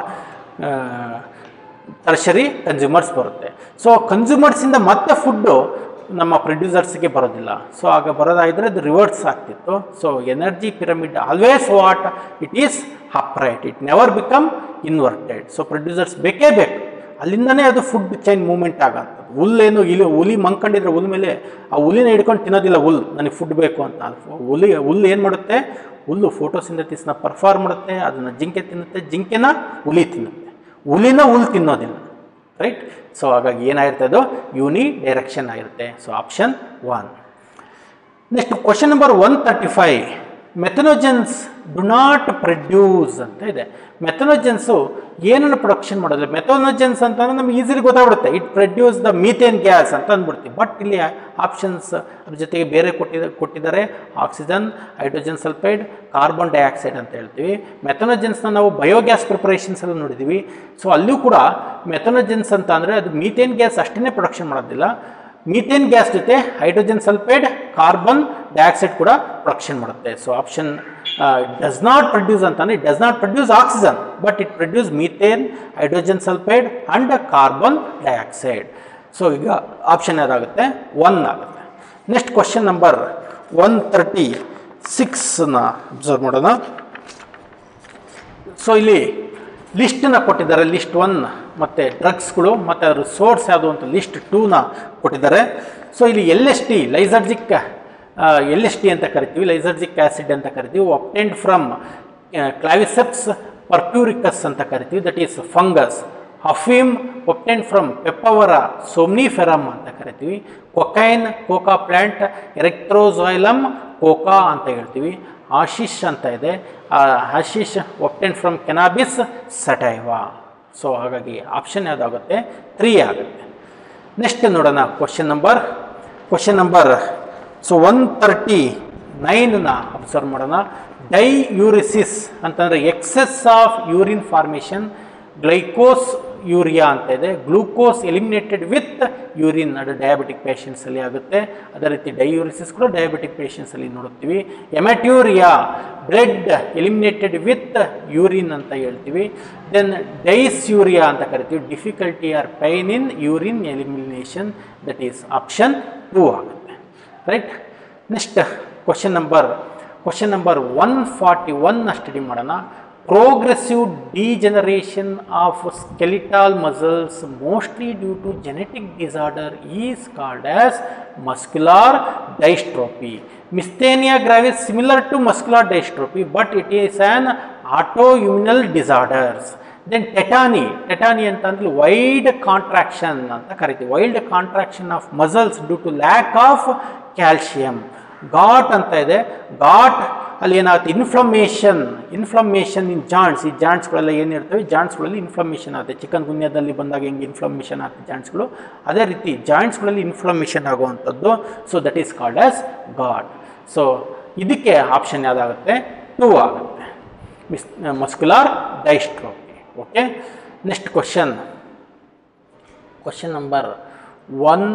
tertiary consumers ಬರುತ್ತೆ. So ಕನ್ಸ್ಯೂಮರ್ಸಿಂದ ಮತ್ತೆ food ನಮ್ಮ ಪ್ರೊಡ್ಯೂಸರ್ಸ್ಗೆ ಬರೋದಿಲ್ಲ. ಸೊ ಆಗ ಬರೋದಾಗಿದ್ದರೆ ಅದು ರಿವರ್ಸ್ ಆಗ್ತಿತ್ತು. So energy pyramid always what it is upright, it never become inverted. So producers ಬೇಕೇ ಬೇಕು, ಅಲ್ಲಿಂದನೇ ಅದು ಫುಡ್ ಚೈನ್ ಮೂವ್ಮೆಂಟ್ ಆಗೋಂಥದ್ದು. ಹುಲ್ಲೇನು ಇಲ್ಲಿ ಹುಲಿ ಮಂಕೊಂಡಿದ್ರೆ ಹುಲ್ ಮೇಲೆ ಆ ಹುಲಿನ ಹಿಡ್ಕೊಂಡು ತಿನ್ನೋದಿಲ್ಲ. ಹುಲ್ಲು ನನಗೆ ಫುಡ್ ಬೇಕು ಅಂತ. ಹುಲಿ ಹುಲ್ಲು ಏನು ಮಾಡುತ್ತೆ? ಹುಲ್ಲು ಫೋಟೋಸಿಂಥಸಿಸ್ನ ಪರ್ಫಾರ್ಮ್ ಮಾಡುತ್ತೆ, ಅದನ್ನು ಜಿಂಕೆ ತಿನ್ನುತ್ತೆ, ಜಿಂಕೆನ ಹುಲಿ ತಿನ್ನುತ್ತೆ, ಹುಲಿನ ಹುಲ್ಲು ತಿನ್ನೋದಿಲ್ಲ. ರೈಟ್? ಸೊ ಹಾಗಾಗಿ ಏನಾಗಿರುತ್ತೆ? ಅದು ಯೂನಿ ಡೈರೆಕ್ಷನ್ ಆಗಿರುತ್ತೆ. So option one. Next question number one thirty five. Methanogens do not produce ಅಂತ ಇದೆ. ಮೆಥನೋಜನ್ಸು ಏನನ್ನು ಪ್ರೊಡಕ್ಷನ್ ಮಾಡೋದಿಲ್ಲ. ಮೆಥನೋಜನ್ಸ್ ಅಂತಂದ್ರೆ ನಮ್ಗೆ ಈಸಿಲಿ ಗೊತ್ತಾಗ್ಬಿಡುತ್ತೆ, it produce the methane gas ಅಂತ ಅಂದ್ಬಿಡ್ತೀವಿ. ಬಟ್ ಇಲ್ಲಿ ಆಪ್ಷನ್ಸ್ ಅದ್ರ ಜೊತೆಗೆ ಬೇರೆ ಕೊಟ್ಟಿದ ಕೊಟ್ಟಿದ್ದಾರೆ oxygen, hydrogen sulphide, carbon dioxide ಅಂತ ಹೇಳ್ತೀವಿ. ಮೆಥನೋಜನ್ಸ್ನ ನಾವು ಬಯೋಗ್ಯಾಸ್ ಪ್ರಿಪರೇಷನ್ಸ್ ಎಲ್ಲ ನೋಡಿದ್ದೀವಿ. ಸೊ ಅಲ್ಲೂ ಕೂಡ ಮೆಥನೋಜನ್ಸ್ ಅಂತ ಅಂದರೆ ಅದು ಮೀಥೇನ್ ಗ್ಯಾಸ್ ಅಷ್ಟೇ ಪ್ರೊಡಕ್ಷನ್ ಮಾಡೋದಿಲ್ಲ. ಮೀಥೇನ್ ಗ್ಯಾಸ್ ಜೊತೆ ಹೈಡ್ರೋಜನ್ ಸಲ್ಫೈಡ್, ಕಾರ್ಬನ್ ಡೈಆಕ್ಸೈಡ್ ಕೂಡ ಪ್ರೊಡಕ್ಷನ್ ಮಾಡುತ್ತೆ. So option does not produce ಅಂತಂದರೆ it does not produce oxygen, but it produce methane, hydrogen sulphide and carbon dioxide. So ಈಗ ಆಪ್ಷನ್ ಯಾವ್ದಾಗುತ್ತೆ? One ಆಗುತ್ತೆ. Next question number one thirty ಸಿಕ್ಸ್ನ observe ಮಾಡೋಣ. ಸೊ ಇಲ್ಲಿ ಲಿಸ್ಟನ್ನ ಕೊಟ್ಟಿದ್ದಾರೆ, ಲಿಸ್ಟ್ ಒನ್ ಮತ್ತು ಡ್ರಗ್ಸ್ಗಳು ಮತ್ತು ಅದರ ಸೋರ್ಸ್ ಯಾವುದು ಅಂತ ಲಿಸ್ಟ್ ಟೂನ ಕೊಟ್ಟಿದ್ದಾರೆ. ಸೊ ಇಲ್ಲಿ L S T lysergic L S T ಅಂತ ಕರಿತೀವಿ, ಲೈಸರ್ಜಿಕ್ ಆ್ಯಸಿಡ್ ಅಂತ ಕರಿತೀವಿ. ಒಪ್ಟೆಂಡ್ ಫ್ರಮ್ ಕ್ಲಾವಿಸೆಪ್ಸ್ ಪರ್ಪ್ಯೂರಿಕಸ್ ಅಂತ ಕರಿತೀವಿ, ದಟ್ ಈಸ್ ಫಂಗಸ್. ಅಫೀಮ್ ಒಪ್ಟೆಂಡ್ ಫ್ರಮ್ ಪೆಪ್ಪವರ ಸೋಮ್ನಿಫೆರಮ್ ಅಂತ ಕರಿತೀವಿ. Cocaine coca plant, Erythroxylum coca ಅಂತ ಹೇಳ್ತೀವಿ. ಆಶಿಷ್ ಅಂತ ಇದೆ, hashish obtained from Cannabis sativa. So ಹಾಗಾಗಿ ಆಪ್ಷನ್ ಯಾವುದಾಗುತ್ತೆ? ತ್ರೀ ಆಗುತ್ತೆ. ನೆಕ್ಸ್ಟ್ ನೋಡೋಣ question number question number so one thirty ನೈನ್ನ ಅಬ್ಸರ್ವ್ ಮಾಡೋಣ. ಡೈಯೂರಿಸಿಸ್ ಅಂತಂದರೆ excess of urine formation, glycosuria ಅಂತ ಇದೆ. ಗ್ಲೂಕೋಸ್ ಎಲಿಮಿನೇಟೆಡ್ ವಿತ್ ಯೂರಿನ್, ಅದು ಡಯಾಬಿಟಿಕ್ ಪೇಷಂಟ್ಸಲ್ಲಿ ಆಗುತ್ತೆ. ಅದೇ ರೀತಿ ಡೈಯೂರಿಸಿಸ್ ಕೂಡ ಡಯಾಬಿಟಿಕ್ ಪೇಷಂಟ್ಸಲ್ಲಿ ನೋಡುತ್ತೀವಿ. Haematuria blood eliminated with urine ಅಂತ ಹೇಳ್ತೀವಿ. ದೆನ್ ಡೈಸ್ಯೂರಿಯಾ ಅಂತ ಕರಿತೀವಿ, difficulty or pain in urine elimination, that is option two ಆಗುತ್ತೆ. Right? Next question number question number one forty ಒನ್ನ ಸ್ಟಡಿ ಮಾಡೋಣ. Progressive degeneration of skeletal muscles, mostly due to genetic disorder, is called as muscular dystrophy. Myasthenia gravis similar to muscular dystrophy, but it is an autoimmune disorder. Then tetany, tetany ಅಂತಂದ್ರೆ wide contraction ಅಂತ ಕರಿತೀವಿ, wide contraction of muscles due to lack of calcium. Gout ಅಂತ ಇದೆ, got ಅಲ್ಲಿ ಏನಾಗುತ್ತೆ inflammation inflammation ಇನ್ joints, ಈ ಜಾಯಿಂಟ್ಸ್ಗಳೆಲ್ಲ ಏನಿರ್ತವೆ ಜಾಯಿಂಟ್ಸ್ಗಳಲ್ಲಿ inflammation ಆಗುತ್ತೆ. Chicken ಗುನ್ಯದಲ್ಲಿ ಬಂದಾಗ ಹೆಂಗೆ ಇನ್ಫ್ಲಮೇಷನ್ ಆಗುತ್ತೆ ಜಾಯಿಂಟ್ಸ್ಗಳು, ಅದೇ ರೀತಿ ಜಾಯಿಂಟ್ಸ್ಗಳಲ್ಲಿ ಇನ್ಫ್ಲಮೇಷನ್ ಆಗುವಂಥದ್ದು. So that is called as gout. So ಇದಕ್ಕೆ ಆಪ್ಷನ್ ಯಾವುದಾಗುತ್ತೆ? ಟೂ ಆಗುತ್ತೆ, ಮಿಸ್ muscular dystrophy. Okay, next question question number one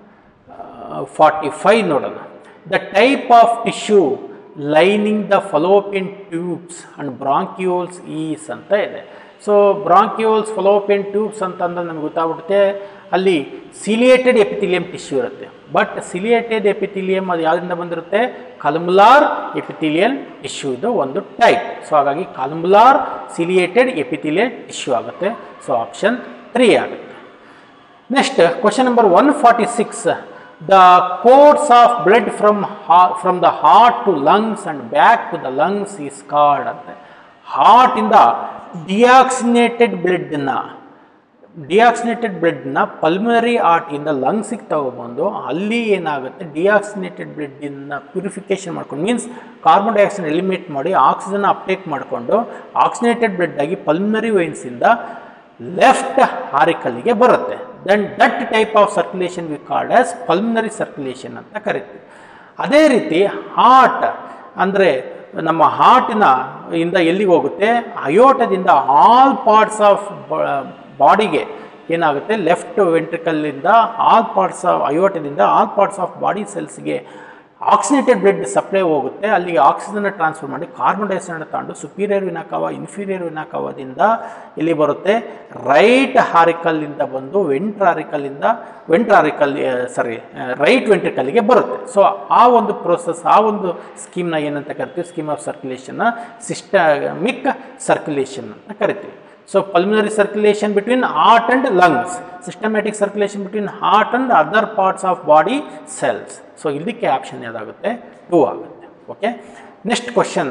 forty five ನೋಡೋಣ. The type of tissue lining the fallopian tubes and bronchioles is ಅಂತ ಇದೆ. So bronchioles ಫಲೋಪಿಯನ್ tubes ಅಂತಂದ್ರೆ ನಮ್ಗೆ ಗೊತ್ತಾಗ್ಬಿಡುತ್ತೆ ಅಲ್ಲಿ ಸಿಲಿಯೇಟೆಡ್ ಎಪಿಥಿಲಿಯಂ ಟಿಶ್ಯೂ ಇರುತ್ತೆ. ಬಟ್ ಸಿಲಿಯೇಟೆಡ್ ಎಪಿಥಿಲಿಯಂ ಅದು ಯಾವುದರಿಂದ ಬಂದಿರುತ್ತೆ? ಕಾಲುಮುಲಾರ್ ಎಪಿಥಿಲಿಯಲ್ ಟಿಶ್ಯೂ ಇದು ಒಂದು ಟೈಪ್. ಸೊ ಹಾಗಾಗಿ ಕಾಲುಮುಲಾರ್ ಸಿಲಿಯೇಟೆಡ್ ಎಪಿಥಿಲಿಯಲ್ ಟಿಶ್ಯೂ ಆಗುತ್ತೆ. ಸೊ ಆಪ್ಷನ್ ತ್ರೀ ಆಗುತ್ತೆ. Next question number one forty six. The course of blood from from the heart to lungs and back to the lungs is called ಅಂತ. Heart ಇಂದ deoxygenated blood ನ deoxygenated blood ನ pulmonary artery ಇಂದ ಲಂಗ್ಸಿಗೆ ತಗೊಬಂದು ಅಲ್ಲಿ ಏನಾಗುತ್ತೆ ಡಿಯಾಕ್ಸಿನೇಟೆಡ್ ಬ್ಲಡ್ ಇನ್ನ ಪ್ಯೂರಿಫಿಕೇಶನ್ ಮಾಡ್ಕೊಂಡು, ಮೀನ್ಸ್ ಕಾರ್ಬನ್ ಡೈಆಕ್ಸೈಡ್ ಎಲಿಮಿನೇಟ್ ಮಾಡಿ ಆಕ್ಸಿಜನ್ ಅಪ್ಟೇಕ್ ಮಾಡಿಕೊಂಡು ಆಕ್ಸಿನೇಟೆಡ್ ಬ್ಲಡ್ ಆಗಿ ಪಲ್ಮನರಿ ವೈನ್ಸ್ ಇಂದ ಲೆಫ್ಟ್ ಹಾರಿಕಲ್ಗೆ ಬರುತ್ತೆ. Then that type of circulation we called as pulmonary circulation ಅಂತ ಕರಿತೀವಿ. ಅದೇ ರೀತಿ ಹಾರ್ಟ್ ಅಂದರೆ ನಮ್ಮ ಹಾರ್ಟಿನ ಇಂದ ಎಲ್ಲಿಗೆ ಹೋಗುತ್ತೆ? ಅಯೋಟದಿಂದ ಆಲ್ ಪಾರ್ಟ್ಸ್ ಆಫ್ ಬಾಡಿಗೆ ಏನಾಗುತ್ತೆ? ಲೆಫ್ಟ್ ವೆಂಟ್ರಿಕಲ್ಲಿಂದ ಆಲ್ ಪಾರ್ಟ್ಸ್ ಆಫ್ ಅಯೋಟದಿಂದ ಆಲ್ ಪಾರ್ಟ್ಸ್ ಆಫ್ ಬಾಡಿ ಸೆಲ್ಸ್ಗೆ ಆಕ್ಸಿನೇಟೆಡ್ ಬ್ಲಡ್ ಸಪ್ಲೈ ಹೋಗುತ್ತೆ. ಅಲ್ಲಿಗೆ ಆಕ್ಸಿಜನ್ ಟ್ರಾನ್ಸ್ಫರ್ ಮಾಡಿ ಕಾರ್ಬನ್ ಡೈಆಕ್ಸೈಡ್ ತಗೊಂಡು ಸುಪೀರಿಯರ್ ವಿನಾಕವ ಇನ್ಫೀರಿಯರ್ ವಿನಾಕವದಿಂದ ಎಲ್ಲಿ ಬರುತ್ತೆ? ರೈಟ್ ಹಾರಿಕಲ್ಲಿಂದ ಬಂದು ವೆಂಟ್ರಾರಿಕಲ್ಲಿಂದ ವೆಂಟ್ರಾರಿಕಲ್ ಸಾರಿ ರೈಟ್ ವೆಂಟ್ರಿಕಲ್ಗೆ ಬರುತ್ತೆ. ಸೊ ಆ ಒಂದು ಪ್ರೋಸೆಸ್, ಆ ಒಂದು ಸ್ಕೀಮ್ನ ಏನಂತ ಕರಿತೀವಿ? ಸ್ಕೀಮ್ ಆಫ್ ಸರ್ಕ್ಯುಲೇಷನ್ನ ಸಿಸ್ಟಮಿಕ್ ಸರ್ಕ್ಯುಲೇಷನ್ ಅಂತ ಕರಿತೀವಿ. So pulmonary circulation between heart and lungs, systematic circulation between heart and other parts of body cells. So ಇದಕ್ಕೆ ಆಪ್ಷನ್ ಯಾವ್ದಾಗುತ್ತೆ? ಟೂ ಆಗುತ್ತೆ. Okay, next question.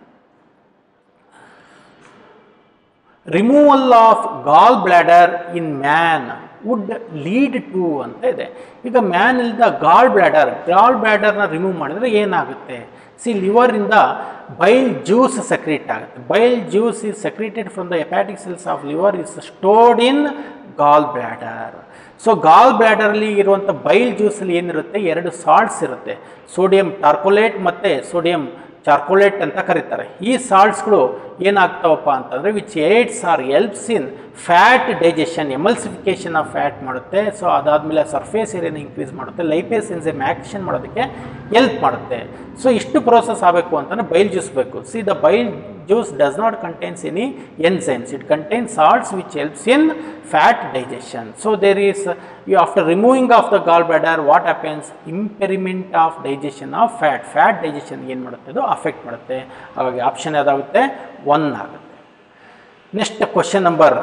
Removal of gall bladder in man would lead to ಅಂತ ಇದೆ. ಈಗ man ಇಲ್ದ ಗಾಲ್ bladder ಗಾಲ್ ಬ್ಲಾಡರ್ನ remove ಮಾಡಿದ್ರೆ ಏನಾಗುತ್ತೆ? See ಲಿವರಿಂದ ಬೈಲ್ ಜ್ಯೂಸ್ ಸೆಕ್ರೇಟ್ ಆಗುತ್ತೆ. Bile juice is secreted from the hepatic cells of liver is stored in gall bladder. So gall ಬ್ಲಾಡರಲ್ಲಿ ಇರುವಂಥ ಬೈಲ್ ಜ್ಯೂಸಲ್ಲಿ ಏನಿರುತ್ತೆ? ಎರಡು ಸಾಲ್ಟ್ಸ್ ಇರುತ್ತೆ, ಸೋಡಿಯಂ ಟಾರ್ಕೋಲೇಟ್ ಮತ್ತು ಸೋಡಿಯಂ ಚಾರ್ಕೋಲೇಟ್ ಅಂತ ಕರೀತಾರೆ. ಈ ಸಾಲ್ಟ್ಸ್ಗಳು ಏನಾಗ್ತಾವಪ್ಪ ಅಂತಂದರೆ which aids or helps in fat digestion, emulsification of fat ಮಾಡುತ್ತೆ. ಸೊ ಅದಾದಮೇಲೆ ಸರ್ಫೇಸ್ ಏರಿಯಾನ ಇನ್ಕ್ರೀಸ್ ಮಾಡುತ್ತೆ, ಲೈಪೇಸ್ ಎನ್ಸೈಮ್ ಆ್ಯಕ್ಷನ್ ಮಾಡೋದಕ್ಕೆ ಹೆಲ್ಪ್ ಮಾಡುತ್ತೆ. ಸೊ ಇಷ್ಟು ಪ್ರೋಸೆಸ್ ಆಗಬೇಕು ಅಂತಂದರೆ ಬೈಲ್ ಜ್ಯೂಸ್ ಬೇಕು. See the bile juice does not contains any enzymes, it contains salts which helps in fat digestion. So there is you after removing of the gallbladder what happens? Impairment of digestion of fat, fat digestion ಏನು ಮಾಡುತ್ತೆ? ಅದು affect ಮಾಡುತ್ತೆ. ಹಾಗಾಗಿ option ಯಾವ್ದಾಗುತ್ತೆ? One ಆಗುತ್ತೆ. Next question number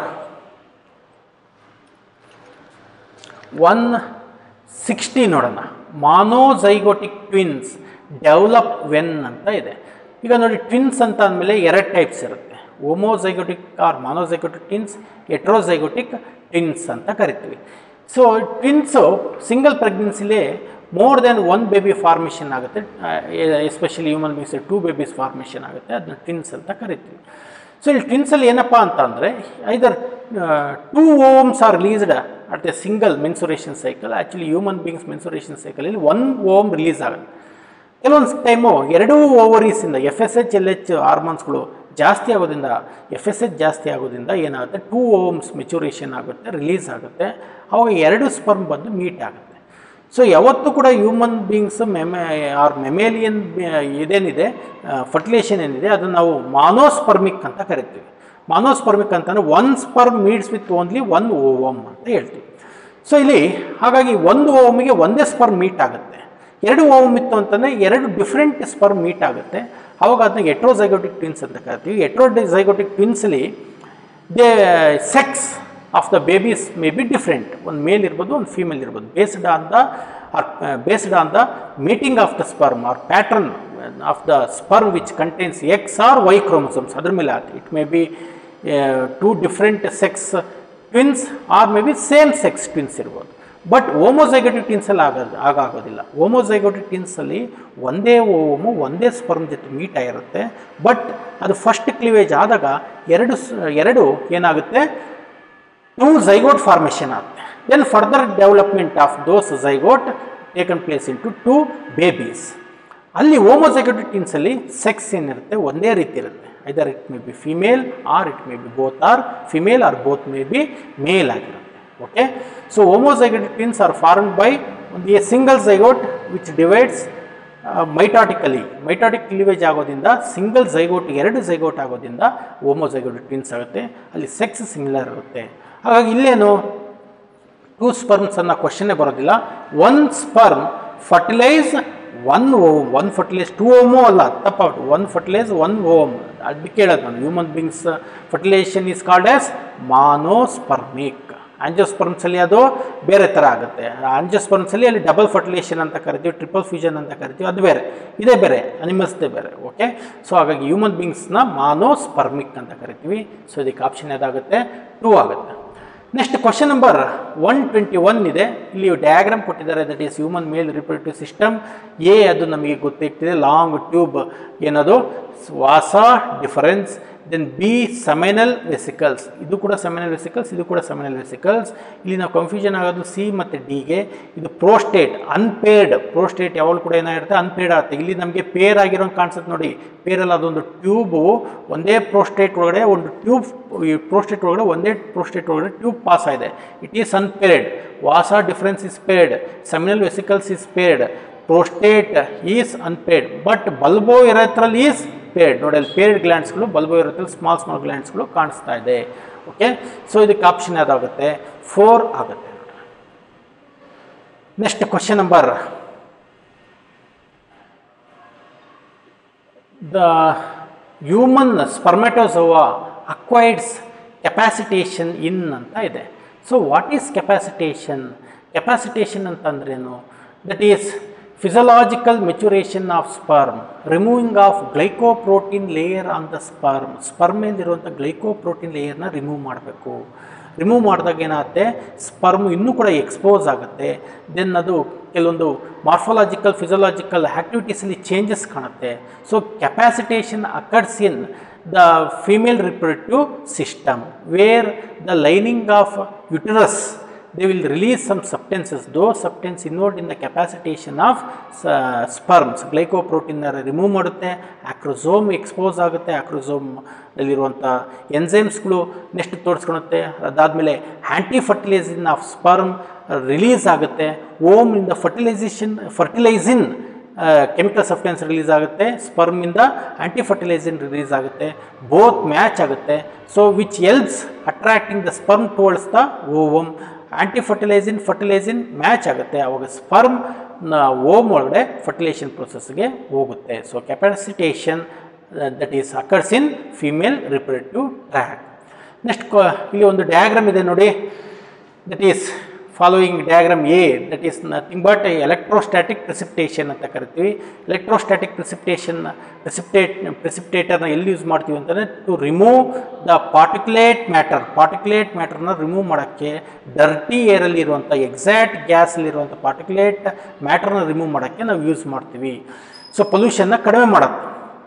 one sixty ನೋಡೋಣ. Monozygotic twins develop when ಅಂತ ಇದೆ. ಈಗ ನೋಡಿ, ಟ್ವಿನ್ಸ್ ಅಂತ ಅಂದಮೇಲೆ ಎರಡು ಟೈಪ್ಸ್ ಇರುತ್ತೆ, homozygotic or monozygotic twins, heterozygotic twins ಅಂತ ಕರಿತೀವಿ. ಸೊ ಟ್ವಿನ್ಸು ಸಿಂಗಲ್ ಪ್ರೆಗ್ನೆನ್ಸಿಲೇ more than one baby formation ಆಗುತ್ತೆ, especially human beings two babies formation ಆಗುತ್ತೆ, ಅದನ್ನ ಟ್ವಿನ್ಸ್ ಅಂತ ಕರಿತೀವಿ. ಸೊ ಇಲ್ಲಿ ಟ್ವಿನ್ಸಲ್ಲಿ ಏನಪ್ಪ ಅಂತ ಅಂದರೆ either two ovums are released at a single menstruation cycle. Actually human beings menstruation ಸೈಕಲಲ್ಲಿ ಒನ್ ಓಮ್ ರಿಲೀಸ್ ಆಗುತ್ತೆ. ಕೆಲವೊಂದು ಟೈಮು ಎರಡೂ ಓವರೀಸಿಂದ F S H L H ಹಾರ್ಮೋನ್ಸ್ಗಳು ಜಾಸ್ತಿ ಆಗೋದ್ರಿಂದ ಎಫ್ ಎಸ್ ಎಚ್ ಜಾಸ್ತಿ ಆಗೋದ್ರಿಂದ ಏನಾಗುತ್ತೆ? ಟೂ ಓಮ್ಸ್ ಮೆಚುರೇಷನ್ ಆಗುತ್ತೆ, ರಿಲೀಸ್ ಆಗುತ್ತೆ. ಅವಾಗ ಎರಡು ಸ್ಪರ್ಮ್ ಬಂದು ಮೀಟ್ ಆಗುತ್ತೆ. ಸೊ ಯಾವತ್ತೂ ಕೂಡ ಹ್ಯೂಮನ್ ಬೀಯಿಂಗ್ಸ್ ಮೆಮೆ ಆರ್ ಮೆಮೇಲಿಯನ್ ಇದೇನಿದೆ ಫರ್ಟಿಲೇಷನ್ ಏನಿದೆ ಅದನ್ನು ನಾವು ಮಾನೋಸ್ಪರ್ಮಿಕ್ ಅಂತ ಕರಿತೀವಿ. ಮಾನೋಸ್ಪರ್ಮಿಕ್ ಅಂತಂದರೆ one sperm meets with only one ovum ಅಂತ ಹೇಳ್ತೀವಿ. ಸೊ ಇಲ್ಲಿ ಹಾಗಾಗಿ ಒಂದು ಓವಮಿಗೆ ಒಂದೇ ಸ್ಪರ್ಮ್ ಮೀಟ್ ಆಗುತ್ತೆ. ಎರಡು ಓವಮ್ ಇತ್ತು ಅಂತಂದರೆ ಎರಡು ಡಿಫ್ರೆಂಟ್ ಸ್ಪರ್ಮ್ ಮೀಟ್ ಆಗುತ್ತೆ. ಅವಾಗ ಅದನ್ನ ಹೆಟ್ರೋಝೈಗೋಟಿಕ್ ಟ್ವಿನ್ಸ್ ಅಂತ ಕರಿತೀವಿ. ಹೆಟ್ರೋಝೈಗೋಟಿಕ್ ಟ್ವಿನ್ಸಲ್ಲಿ they sex of the babies may be different, ಒಂದು ಮೇಲ್ ಇರ್ಬೋದು, ಒಂದು ಫೀಮೇಲ್ ಇರ್ಬೋದು, based on the or based on the meeting of the sperm or pattern of the sperm which contains X or Y chromosomes, ಅದ್ರ ಮೇಲೆ ಆಗುತ್ತೆ. It may be two different sex twins or may be same sex twins ಇರ್ಬೋದು. But homozygotic ಟೀನ್ಸಲ್ಲಿ ಆಗೋದು ಆಗೋದಿಲ್ಲ. ಹೋಮೋಸೈಗೋಟಿಕ್ ಟೀನ್ಸಲ್ಲಿ ಒಂದೇ ಓಮು ಒಂದೇ sperm ಜೊತೆ ಮೀಟ್ ಆಗಿರುತ್ತೆ. ಬಟ್ ಅದು ಫಸ್ಟ್ ಕ್ಲಿವೇಜ್ ಆದಾಗ ಎರಡು ಎರಡು ಏನಾಗುತ್ತೆ, ಟೂ ಝೈಗೋಟ್ ಫಾರ್ಮೇಷನ್ ಆಗುತ್ತೆ. Then further development of those zygote taken place into two babies. ಅಲ್ಲಿ ಹೋಮೋಸೈಗೋಟಿಕ್ ಟೀನ್ಸಲ್ಲಿ ಸೆಕ್ಸ್ ಏನಿರುತ್ತೆ ಒಂದೇ ರೀತಿ ಇರುತ್ತೆ. Either it may be female or it may be both are female or both may be male ಆಗಿರುತ್ತೆ. Okay, so homozygotic twins are formed by a single zygote which divides uh, mitotically. Mitotic cleavage ಆಗೋದ್ರಿಂದ single zygote ಎರಡು zygote ಆಗೋದ್ರಿಂದ homozygotic twins ಆಗುತ್ತೆ. ಅಲ್ಲಿ sex similar ಇರುತ್ತೆ. ಹಾಗಾಗಿ ಇಲ್ಲೇನು two sperms ಅನ್ನೋ ಕ್ವಶನ್ನೇ ಬರೋದಿಲ್ಲ. One sperm fertilise one ovum, one fertilise two ಓಮೋ ಅಲ್ಲ, ತಪ್ಪಾಗ್ಬಿಟ್ಟು ಒನ್ ಫರ್ಟಿಲೈಸ್ ಒನ್ ಓಮ್. ಅದಕ್ಕೆ ಕೇಳೋದು ನಾನು, human beings fertilisation is called as monospermic. ಆಂಜಿಯೋಸ್ಪರ್ಮ್ಸಲ್ಲಿ ಅದು ಬೇರೆ ಥರ ಆಗುತ್ತೆ. ಆಂಜಿಯೋಸ್ಪರ್ಮ್ಸಲ್ಲಿ ಅಲ್ಲಿ ಡಬಲ್ ಫರ್ಟಿಲೈಸೇಷನ್ ಅಂತ ಕರಿತೀವಿ, ಟ್ರಿಪಲ್ ಫ್ಯೂಷನ್ ಅಂತ ಕರಿತೀವಿ, ಅದು ಬೇರೆ, ಇದೇ ಬೇರೆ, ಅನಿಮಲ್ಸ್ದೇ ಬೇರೆ. ಓಕೆ, ಸೊ ಹಾಗಾಗಿ ಹ್ಯೂಮನ್ ಬೀಂಗ್ಸ್ನ ಮಾನೋಸ್ಪರ್ಮಿಕ್ ಅಂತ ಕರಿತೀವಿ. ಸೊ ಇದಕ್ಕೆ ಆಪ್ಷನ್ ಏದಾಗುತ್ತೆ, ಟೂ ಆಗುತ್ತೆ. Next question number one twenty one ಇದೆ. ಇಲ್ಲಿ ಡಯಾಗ್ರಾಮ್ ಕೊಟ್ಟಿದ್ದಾರೆ. That is human male reproductive system. A ಅದು ನಮಗೆ ಗೊತ್ತಿರ್ತದೆ, ಲಾಂಗ್ ಟ್ಯೂಬ್ ಏನದು vas deferens. Then B seminal vesicles, ಇದು ಕೂಡ ಸೆಮಿನಲ್ ವೆಸಿಕಲ್ಸ್, ಇದು ಕೂಡ ಸೆಮಿನಲ್ ವೆಸಿಕಲ್ಸ್. ಇಲ್ಲಿ ನಾವು ಕನ್ಫ್ಯೂಷನ್ ಆಗೋದು ಸಿ ಮತ್ತು ಡಿಗೆ. ಇದು ಪ್ರೋಸ್ಟೇಟ್ ಅನ್ಪೇರ್ಡ್, ಪ್ರೋಸ್ಟೇಟ್ ಯಾವಾಗಲೂ ಕೂಡ ಏನಾಗಿರುತ್ತೆ ಅನ್ಪೇರ್ಡ್ ಆಗುತ್ತೆ. ಇಲ್ಲಿ ನಮಗೆ ಪೇರ್ ಆಗಿರೋ ಕಾಣಿಸುತ್ತೆ ನೋಡಿ, ಪೇರಲ್ಲಿ ಅದೊಂದು ಟ್ಯೂಬು ಒಂದೇ ಪ್ರೋಸ್ಟೇಟ್ ಒಳಗಡೆ ಒಂದು ಟ್ಯೂಬ್, ಈ ಪ್ರೋಸ್ಟೇಟ್ ಒಳಗಡೆ ಒಂದೇ ಪ್ರೋಸ್ಟೇಟ್ ಒಳಗಡೆ ಟ್ಯೂಬ್ ಪಾಸ್ ಆಗಿದೆ. It is unpaired. Vas deferens is paired, seminal vesicles is paired, prostate is unpaired. But bulbourethral is paired. ನೋಡಿ ಅಲ್ಲಿ ಪೇರ್ಡ್ ಗ್ಲ್ಯಾಂಡ್ಸ್ಗಳು, ಬಲ್ಬೋ ಯುರೆಥ್ರಲ್ ಸ್ಮಾಲ್ ಸ್ಮಾಲ್ ಗ್ಲ್ಯಾಂಡ್ಸ್ಗಳು ಕಾಣಿಸ್ತಾ ಇದೆ. ಓಕೆ, ಸೊ ಇದಕ್ಕೆ ಆಪ್ಷನ್ ಯಾವ್ದಾಗುತ್ತೆ, ಫೋರ್ ಆಗುತ್ತೆ. Next question number, the human spermatozoa acquires capacitation in ಅಂತ ಇದೆ. So what is capacitation? Capacitation ಅಂತಂದ್ರೇನು? That is physiological maturation of sperm, removing of glycoprotein layer on the sperm. Sperm ಮೇಲಿರುವಂಥ glycoprotein ಲೇಯರ್ನ remove ಮಾಡಬೇಕು. Remove ಮಾಡಿದಾಗ ಏನಾಗುತ್ತೆ, sperm ಇನ್ನೂ ಕೂಡ ಎಕ್ಸ್ಪೋಸ್ ಆಗುತ್ತೆ. ದೆನ್ ಅದು ಕೆಲವೊಂದು ಮಾರ್ಫಾಲಜಿಕಲ್ ಫಿಸಿಯಾಲಜಿಕಲ್ ಆ್ಯಕ್ಟಿವಿಟೀಸಲ್ಲಿ ಚೇಂಜಸ್ ಕಾಣುತ್ತೆ. So capacitation occurs in the female reproductive system where the lining of uterus they will release some substances. Those substances involved in the capacitation of uh, sperms glycoprotein remove ಮಾಡುತ್ತೆ. acrosome expose ಆಗುತ್ತೆ. acrosome ನಲ್ಲಿರುವಂಥ ಎಂಜೈಮ್ಸ್ಗಳು next ತೋರಿಸ್ಕೊಳುತ್ತೆ. ಅದಾದಮೇಲೆ anti fertilizin of sperm release ಆಗುತ್ತೆ. Ovum ಇಂದ fertilization fertilizin chemical substance release ಆಗುತ್ತೆ. ಸ್ಪರ್ಮಿಂದ ಆ್ಯಂಟಿ ಫರ್ಟಿಲೈಸಿನ್ ರಿಲೀಸ್ ಆಗುತ್ತೆ. ಬೋತ್ ಮ್ಯಾಚ್ ಆಗುತ್ತೆ. So which helps attracting the sperm towards the ovum. Anti fertilizin fertilizin match ಆಗುತ್ತೆ. ಆವಾಗ ಸ್ಪರ್ಮ್ ಓಮ್ ಒಳಗಡೆ fertilization ಪ್ರೊಸೆಸ್ಗೆ ಹೋಗುತ್ತೆ. So capacitation that is occurs in female reproductive tract. Next ಇಲ್ಲಿ ಒಂದು diagram ಇದೆ ನೋಡಿ. That is following diagram A, that is nothing but electrostatic precipitation ಅಂತ ಕರಿತೀವಿ. ಎಲೆಕ್ಟ್ರೋಸ್ಟ್ಯಾಟಿಕ್ ಪ್ರಿಸಿಪಿಟೇಷನ್ ಪ್ರಿಸಿಪಿಟೇಟ್ ಪ್ರಿಸಿಪಿಟೇಟರ್ನ ಎಲ್ಲಿ ಯೂಸ್ ಮಾಡ್ತೀವಿ ಅಂತಂದರೆ to remove the particulate matter. Particulate ಮ್ಯಾಟರ್ನ ರಿಮೂವ್ ಮಾಡೋಕ್ಕೆ, ಡರ್ಟಿ ಏರಲ್ಲಿರುವಂಥ ಎಕ್ಸಾಕ್ಟ್ ಗ್ಯಾಸಲ್ಲಿರುವಂಥ ಪಾರ್ಟಿಕ್ಯುಲೇಟ್ ಮ್ಯಾಟರ್ನ ರಿಮೂವ್ ಮಾಡೋಕ್ಕೆ ನಾವು ಯೂಸ್ ಮಾಡ್ತೀವಿ. ಸೊ ಪೊಲ್ಯೂಷನ್ನ ಕಡಿಮೆ ಮಾಡುತ್ತೆ.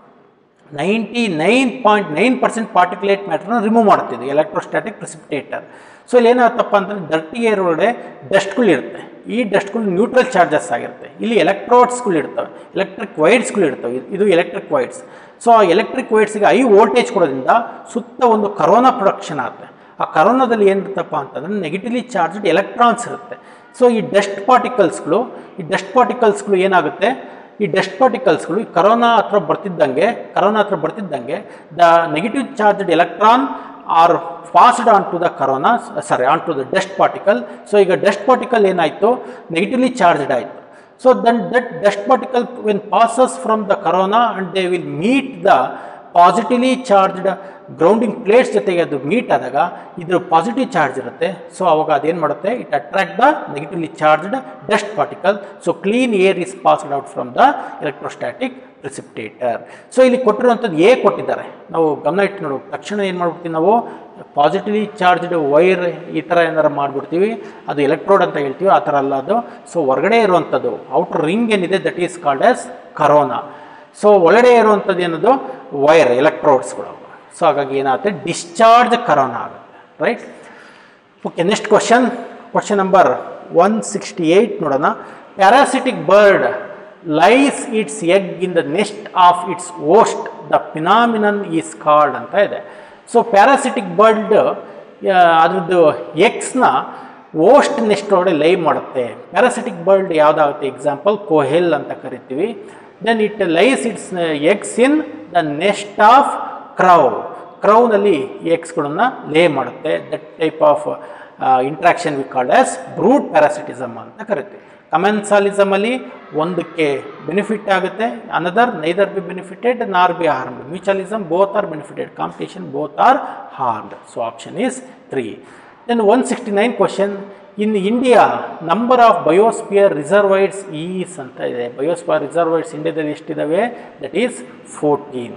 Ninety nine point nine percent particulate ಮ್ಯಾಟರ್ನ ರಿಮೂವ್ ಮಾಡ್ತಿದ್ವಿ ಎಲೆಕ್ಟ್ರೋಸ್ಟ್ಯಾಟಿಕ್ ಪ್ರಿಸಿಪಿಟೇಟರ್. ಸೊ ಇಲ್ಲಿ ಏನಾಗುತ್ತಪ್ಪ ಅಂತಂದರೆ ಡರ್ಟಿ ಏರ್ ಒಳಗಡೆ ಡಸ್ಟ್ಗಳು ಇರುತ್ತೆ. ಈ ಡಸ್ಟ್ಗಳು ನ್ಯೂಟ್ರಲ್ ಚಾರ್ಜಸ್ ಆಗಿರುತ್ತೆ. ಇಲ್ಲಿ ಎಲೆಕ್ಟ್ರೋಡ್ಸ್ಗಳು ಇರ್ತವೆ, ಎಲೆಕ್ಟ್ರಿಕ್ ವೈರ್ಸ್ಗಳು ಇರ್ತವೆ. ಇದು ಎಲೆಕ್ಟ್ರಿಕ್ ವೈರ್ಸ್. ಸೊ ಆ ಎಲೆಕ್ಟ್ರಿಕ್ ವೈರ್ಸ್ಗೆ ಹೈ ವೋಲ್ಟೇಜ್ ಕೊಡೋದ್ರಿಂದ ಸುತ್ತ ಒಂದು ಕರೋನಾ ಪ್ರೊಡಕ್ಷನ್ ಆಗುತ್ತೆ. ಆ ಕರೋನಾದಲ್ಲಿ ಏನಿರುತ್ತಪ್ಪ ಅಂತಂದರೆ ನೆಗೆಟಿವ್ಲಿ ಚಾರ್ಜ್ಡ್ ಎಲೆಕ್ಟ್ರಾನ್ಸ್ ಇರುತ್ತೆ. ಸೊ ಈ ಡಸ್ಟ್ ಪಾರ್ಟಿಕಲ್ಸ್ಗಳು ಈ ಡಸ್ಟ್ ಪಾರ್ಟಿಕಲ್ಸ್ಗಳು ಏನಾಗುತ್ತೆ, ಈ ಡಸ್ಟ್ ಪಾರ್ಟಿಕಲ್ಸ್ಗಳು ಈ ಕರೋನಾ ಹತ್ರ ಬರ್ತಿದ್ದಂಗೆ ಕರೋನಾ ಹತ್ರ ಬರ್ತಿದ್ದಂಗೆ the negative charged electron are passed on to the corona sorry on to the dust particle. So ಈಗ ಡಸ್ಟ್ ಪಾರ್ಟಿಕಲ್ ಏನಾಯಿತು, ನೆಗೆಟಿವ್ಲಿ ಚಾರ್ಜ್ಡ್ ಆಯಿತು. So then that dust particle when passes from the corona and they will meet the positively charged grounding plates ಜೊತೆಗೆ ಅದು meet ಆದಾಗ ಇದ್ರ positive charge ಇರುತ್ತೆ. So ಅವಾಗ ಅದೇನು ಮಾಡುತ್ತೆ, it attract the negatively charged dust particle. So clean air is passed out from the electrostatic precipitator. So ಇಲ್ಲಿ ಕೊಟ್ಟಿರುವಂಥದ್ದು ಎ ಕೊಟ್ಟಿದ್ದಾರೆ. ನಾವು ಗಮನ ಇಟ್ಟು ನೋಡೋ ತಕ್ಷಣ ಏನು ಮಾಡ್ಬಿಡ್ತೀವಿ ನಾವು, ಪಾಸಿಟಿವ್ಲಿ ಚಾರ್ಜ್ಡ್ ವೈರ್ ಈ ಥರ ಏನಾರು ಮಾಡಿಬಿಡ್ತೀವಿ, ಅದು ಎಲೆಕ್ಟ್ರೋಡ್ ಅಂತ ಹೇಳ್ತೀವಿ, ಆ ಥರ ಅಲ್ಲ ಅದು. ಸೊ ಹೊರಗಡೆ ಇರುವಂಥದ್ದು ಔಟರ್ ರಿಂಗ್ ಏನಿದೆ that is called as corona. So ಒಳಗಡೆ ಇರುವಂಥದ್ದು ಏನದು ವೈರ್ ಎಲೆಕ್ಟ್ರೋಡ್ಸ್ಗಳು. ಸೊ ಹಾಗಾಗಿ ಏನಾಗುತ್ತೆ ಡಿಸ್ಚಾರ್ಜ್ ಕರೋನಾ ಆಗುತ್ತೆ, right. Okay, next question, question number one sixty eight ನೋಡೋಣ. Parasitic bird lays its egg in the nest of its host, the phenomenon is called ಅಂತ ಇದೆ. ಸೊ ಪ್ಯಾರಾಸಿಟಿಕ್ ಬರ್ಡ್ ಅದ್ರದ್ದು ಎಗ್ಸ್ನ host next ಒಳಗಡೆ lay ಮಾಡುತ್ತೆ. Parasitic bird ಯಾವುದಾಗುತ್ತೆ? Example koel ಅಂತ ಕರಿತೀವಿ. Then it lays its eggs in the nest of crow, ಕ್ರೌನಲ್ಲಿ ಎಗ್ಸ್ಗಳನ್ನು ಲೇ ಮಾಡುತ್ತೆ. That type of interaction we called as brood parasitism ಅಂತ ಕರಿತೀವಿ. ಕಮೆನ್ಸಾಲಿಸಮಲ್ಲಿ ಒಂದಕ್ಕೆ ಬೆನಿಫಿಟ್ ಆಗುತ್ತೆ, another neither be benefited nor be harmed. Mutualism both are benefited, competition both are harmed. So option is three. Then one sixty nine question, in India number of biosphere ರಿಸರ್ವೈರ್ಸ್ is ಅಂತ ಇದೆ. Biosphere reservoirs ಇಂಡಿಯಾದಲ್ಲಿ ಎಷ್ಟಿದ್ದಾವೆ? That is fourteen.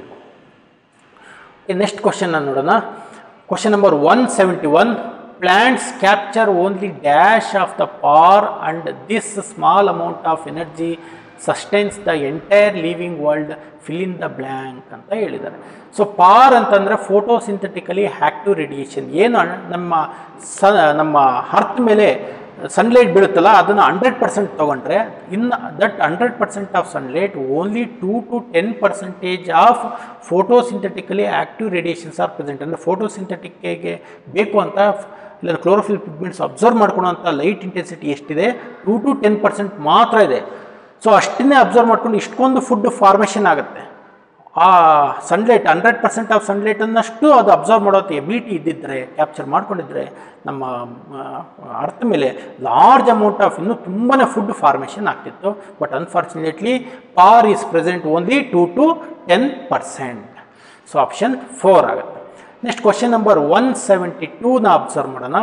Next question ನೋಡೋಣ. Question number one seventy one, plants capture only dash of the power and this small amount of energy sustains the entire living world, fill in the blank ಅಂತ ಹೇಳಿದ್ದಾರೆ. So ಪಾರ್ ಅಂತಂದರೆ ಫೋಟೋಸಿಂಥೆಟಿಕಲಿ active radiation. ಏನು ನಮ್ಮ ಸ ನಮ್ಮ earth ಮೇಲೆ sunlight ಬೀಳುತ್ತಲ್ಲ ಅದನ್ನು ಹಂಡ್ರೆಡ್ ಪರ್ಸೆಂಟ್ ತೊಗೊಂಡ್ರೆ in that hundred percent of sunlight only two to ten percentage of photosynthetically active radiations are present. ಅಂದರೆ ಫೋಟೋಸಿಂಥೆಟಿಕ್ಗೆ ಬೇಕು ಅಂತ ಇಲ್ಲ ಕ್ಲೋರೋಫಿಲ್ ಪಿಗ್ಮೆಂಟ್ಸ್ ಅಬ್ಸರ್ವ್ ಮಾಡ್ಕೊಳ್ಳೋಂಥ ಲೈಟ್ ಇಂಟೆನ್ಸಿಟಿ ಎಷ್ಟಿದೆ? ಟೂ ಟು ಟೆನ್ ಪರ್ಸೆಂಟ್ ಮಾತ್ರ ಇದೆ. ಸೊ ಅಷ್ಟನ್ನೇ ಅಬ್ಸರ್ವ್ ಮಾಡ್ಕೊಂಡು ಇಷ್ಟೊಂದು ಫುಡ್ ಫಾರ್ಮೇಷನ್ ಆಗುತ್ತೆ. ಆ ಸನ್ಲೈಟ್ ಹಂಡ್ರೆಡ್ ಪರ್ಸೆಂಟ್ ಆಫ್ ಸನ್ಲೈಟನ್ನಷ್ಟು ಅದು ಅಬ್ಸರ್ವ್ ಮಾಡೋದು ಎಬಿಲಿಟಿ ಇದ್ದಿದ್ದರೆ, ಕ್ಯಾಪ್ಚರ್ ಮಾಡ್ಕೊಂಡಿದ್ರೆ ನಮ್ಮ ಅರ್ಥ ಮೇಲೆ ಲಾರ್ಜ್ ಅಮೌಂಟ್ ಆಫ್ ಇನ್ನೂ ತುಂಬಾ ಫುಡ್ ಫಾರ್ಮೇಷನ್ ಆಗ್ತಿತ್ತು. But unfortunately PAR is present only two to ten percent. So option four ಆಗುತ್ತೆ. Next question number one seventy ಟೂನ ಅಬ್ಸರ್ವ್ ಮಾಡೋಣ.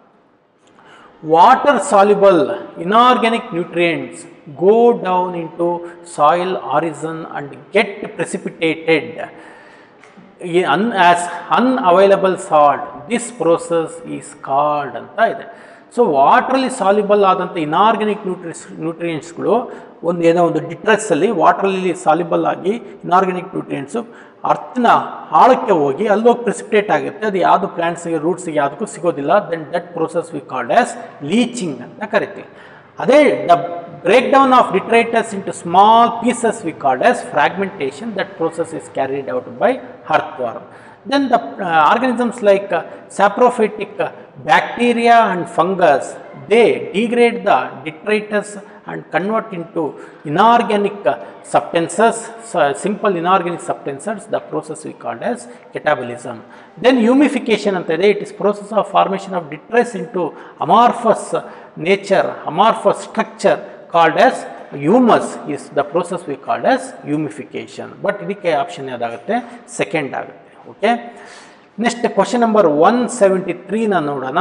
Water soluble inorganic nutrients go down into soil horizon and get precipitated un as unavailable salt. This process is called ಅಂತ ಇದೆ. So ವಾಟ್ರಲ್ಲಿ soluble ಆದಂಥ inorganic ನ್ಯೂಟ್ರಿಸ್ ನ್ಯೂಟ್ರಿಯೆಂಟ್ಸ್ಗಳು ಒಂದು ಏನೋ ಒಂದು ಡಿಟ್ರೆಸ್ಸಲ್ಲಿ ವಾಟ್ರಲ್ಲಿ ಸಾಲ್ಯುಬಲ್ ಆಗಿ ಇನಾರ್ಗ್ಯಾನಿಕ್ ನ್ಯೂಟ್ರಿಯೆಂಟ್ಸು ಅರ್ಥನ ಆಳಕ್ಕೆ ಹೋಗಿ ಅಲ್ಲೋಗಿ ಪ್ರೆಸಿಪಿಟೇಟ್ ಆಗುತ್ತೆ. ಅದು ಯಾವುದು ಪ್ಲಾಂಟ್ಸ್ಗೆ ರೂಟ್ಸ್ಗೆ ಯಾವುದಕ್ಕೂ ಸಿಗೋದಿಲ್ಲ. Then that process we called as leaching ಅಂತ ಕರಿತೀವಿ. ಅದೇ the breakdown of detritus into small pieces we called as fragmentation. That process is carried out by earthworm. Then the uh, organisms like uh, saprophytic uh, bacteria and fungus, they degrade the detritus and convert into inorganic uh, substances, so simple inorganic substances. The process we called as catabolism. Then humification anta ide, it is process of formation of detritus into amorphous nature, amorphous structure called as humus is the process we called as humification. But ಇದಕ್ಕೆ option ಯಾವ್ದಾಗುತ್ತೆ? Second ಆಗುತ್ತೆ. Okay, next question number one seventy ತ್ರೀನ ನೋಡೋಣ.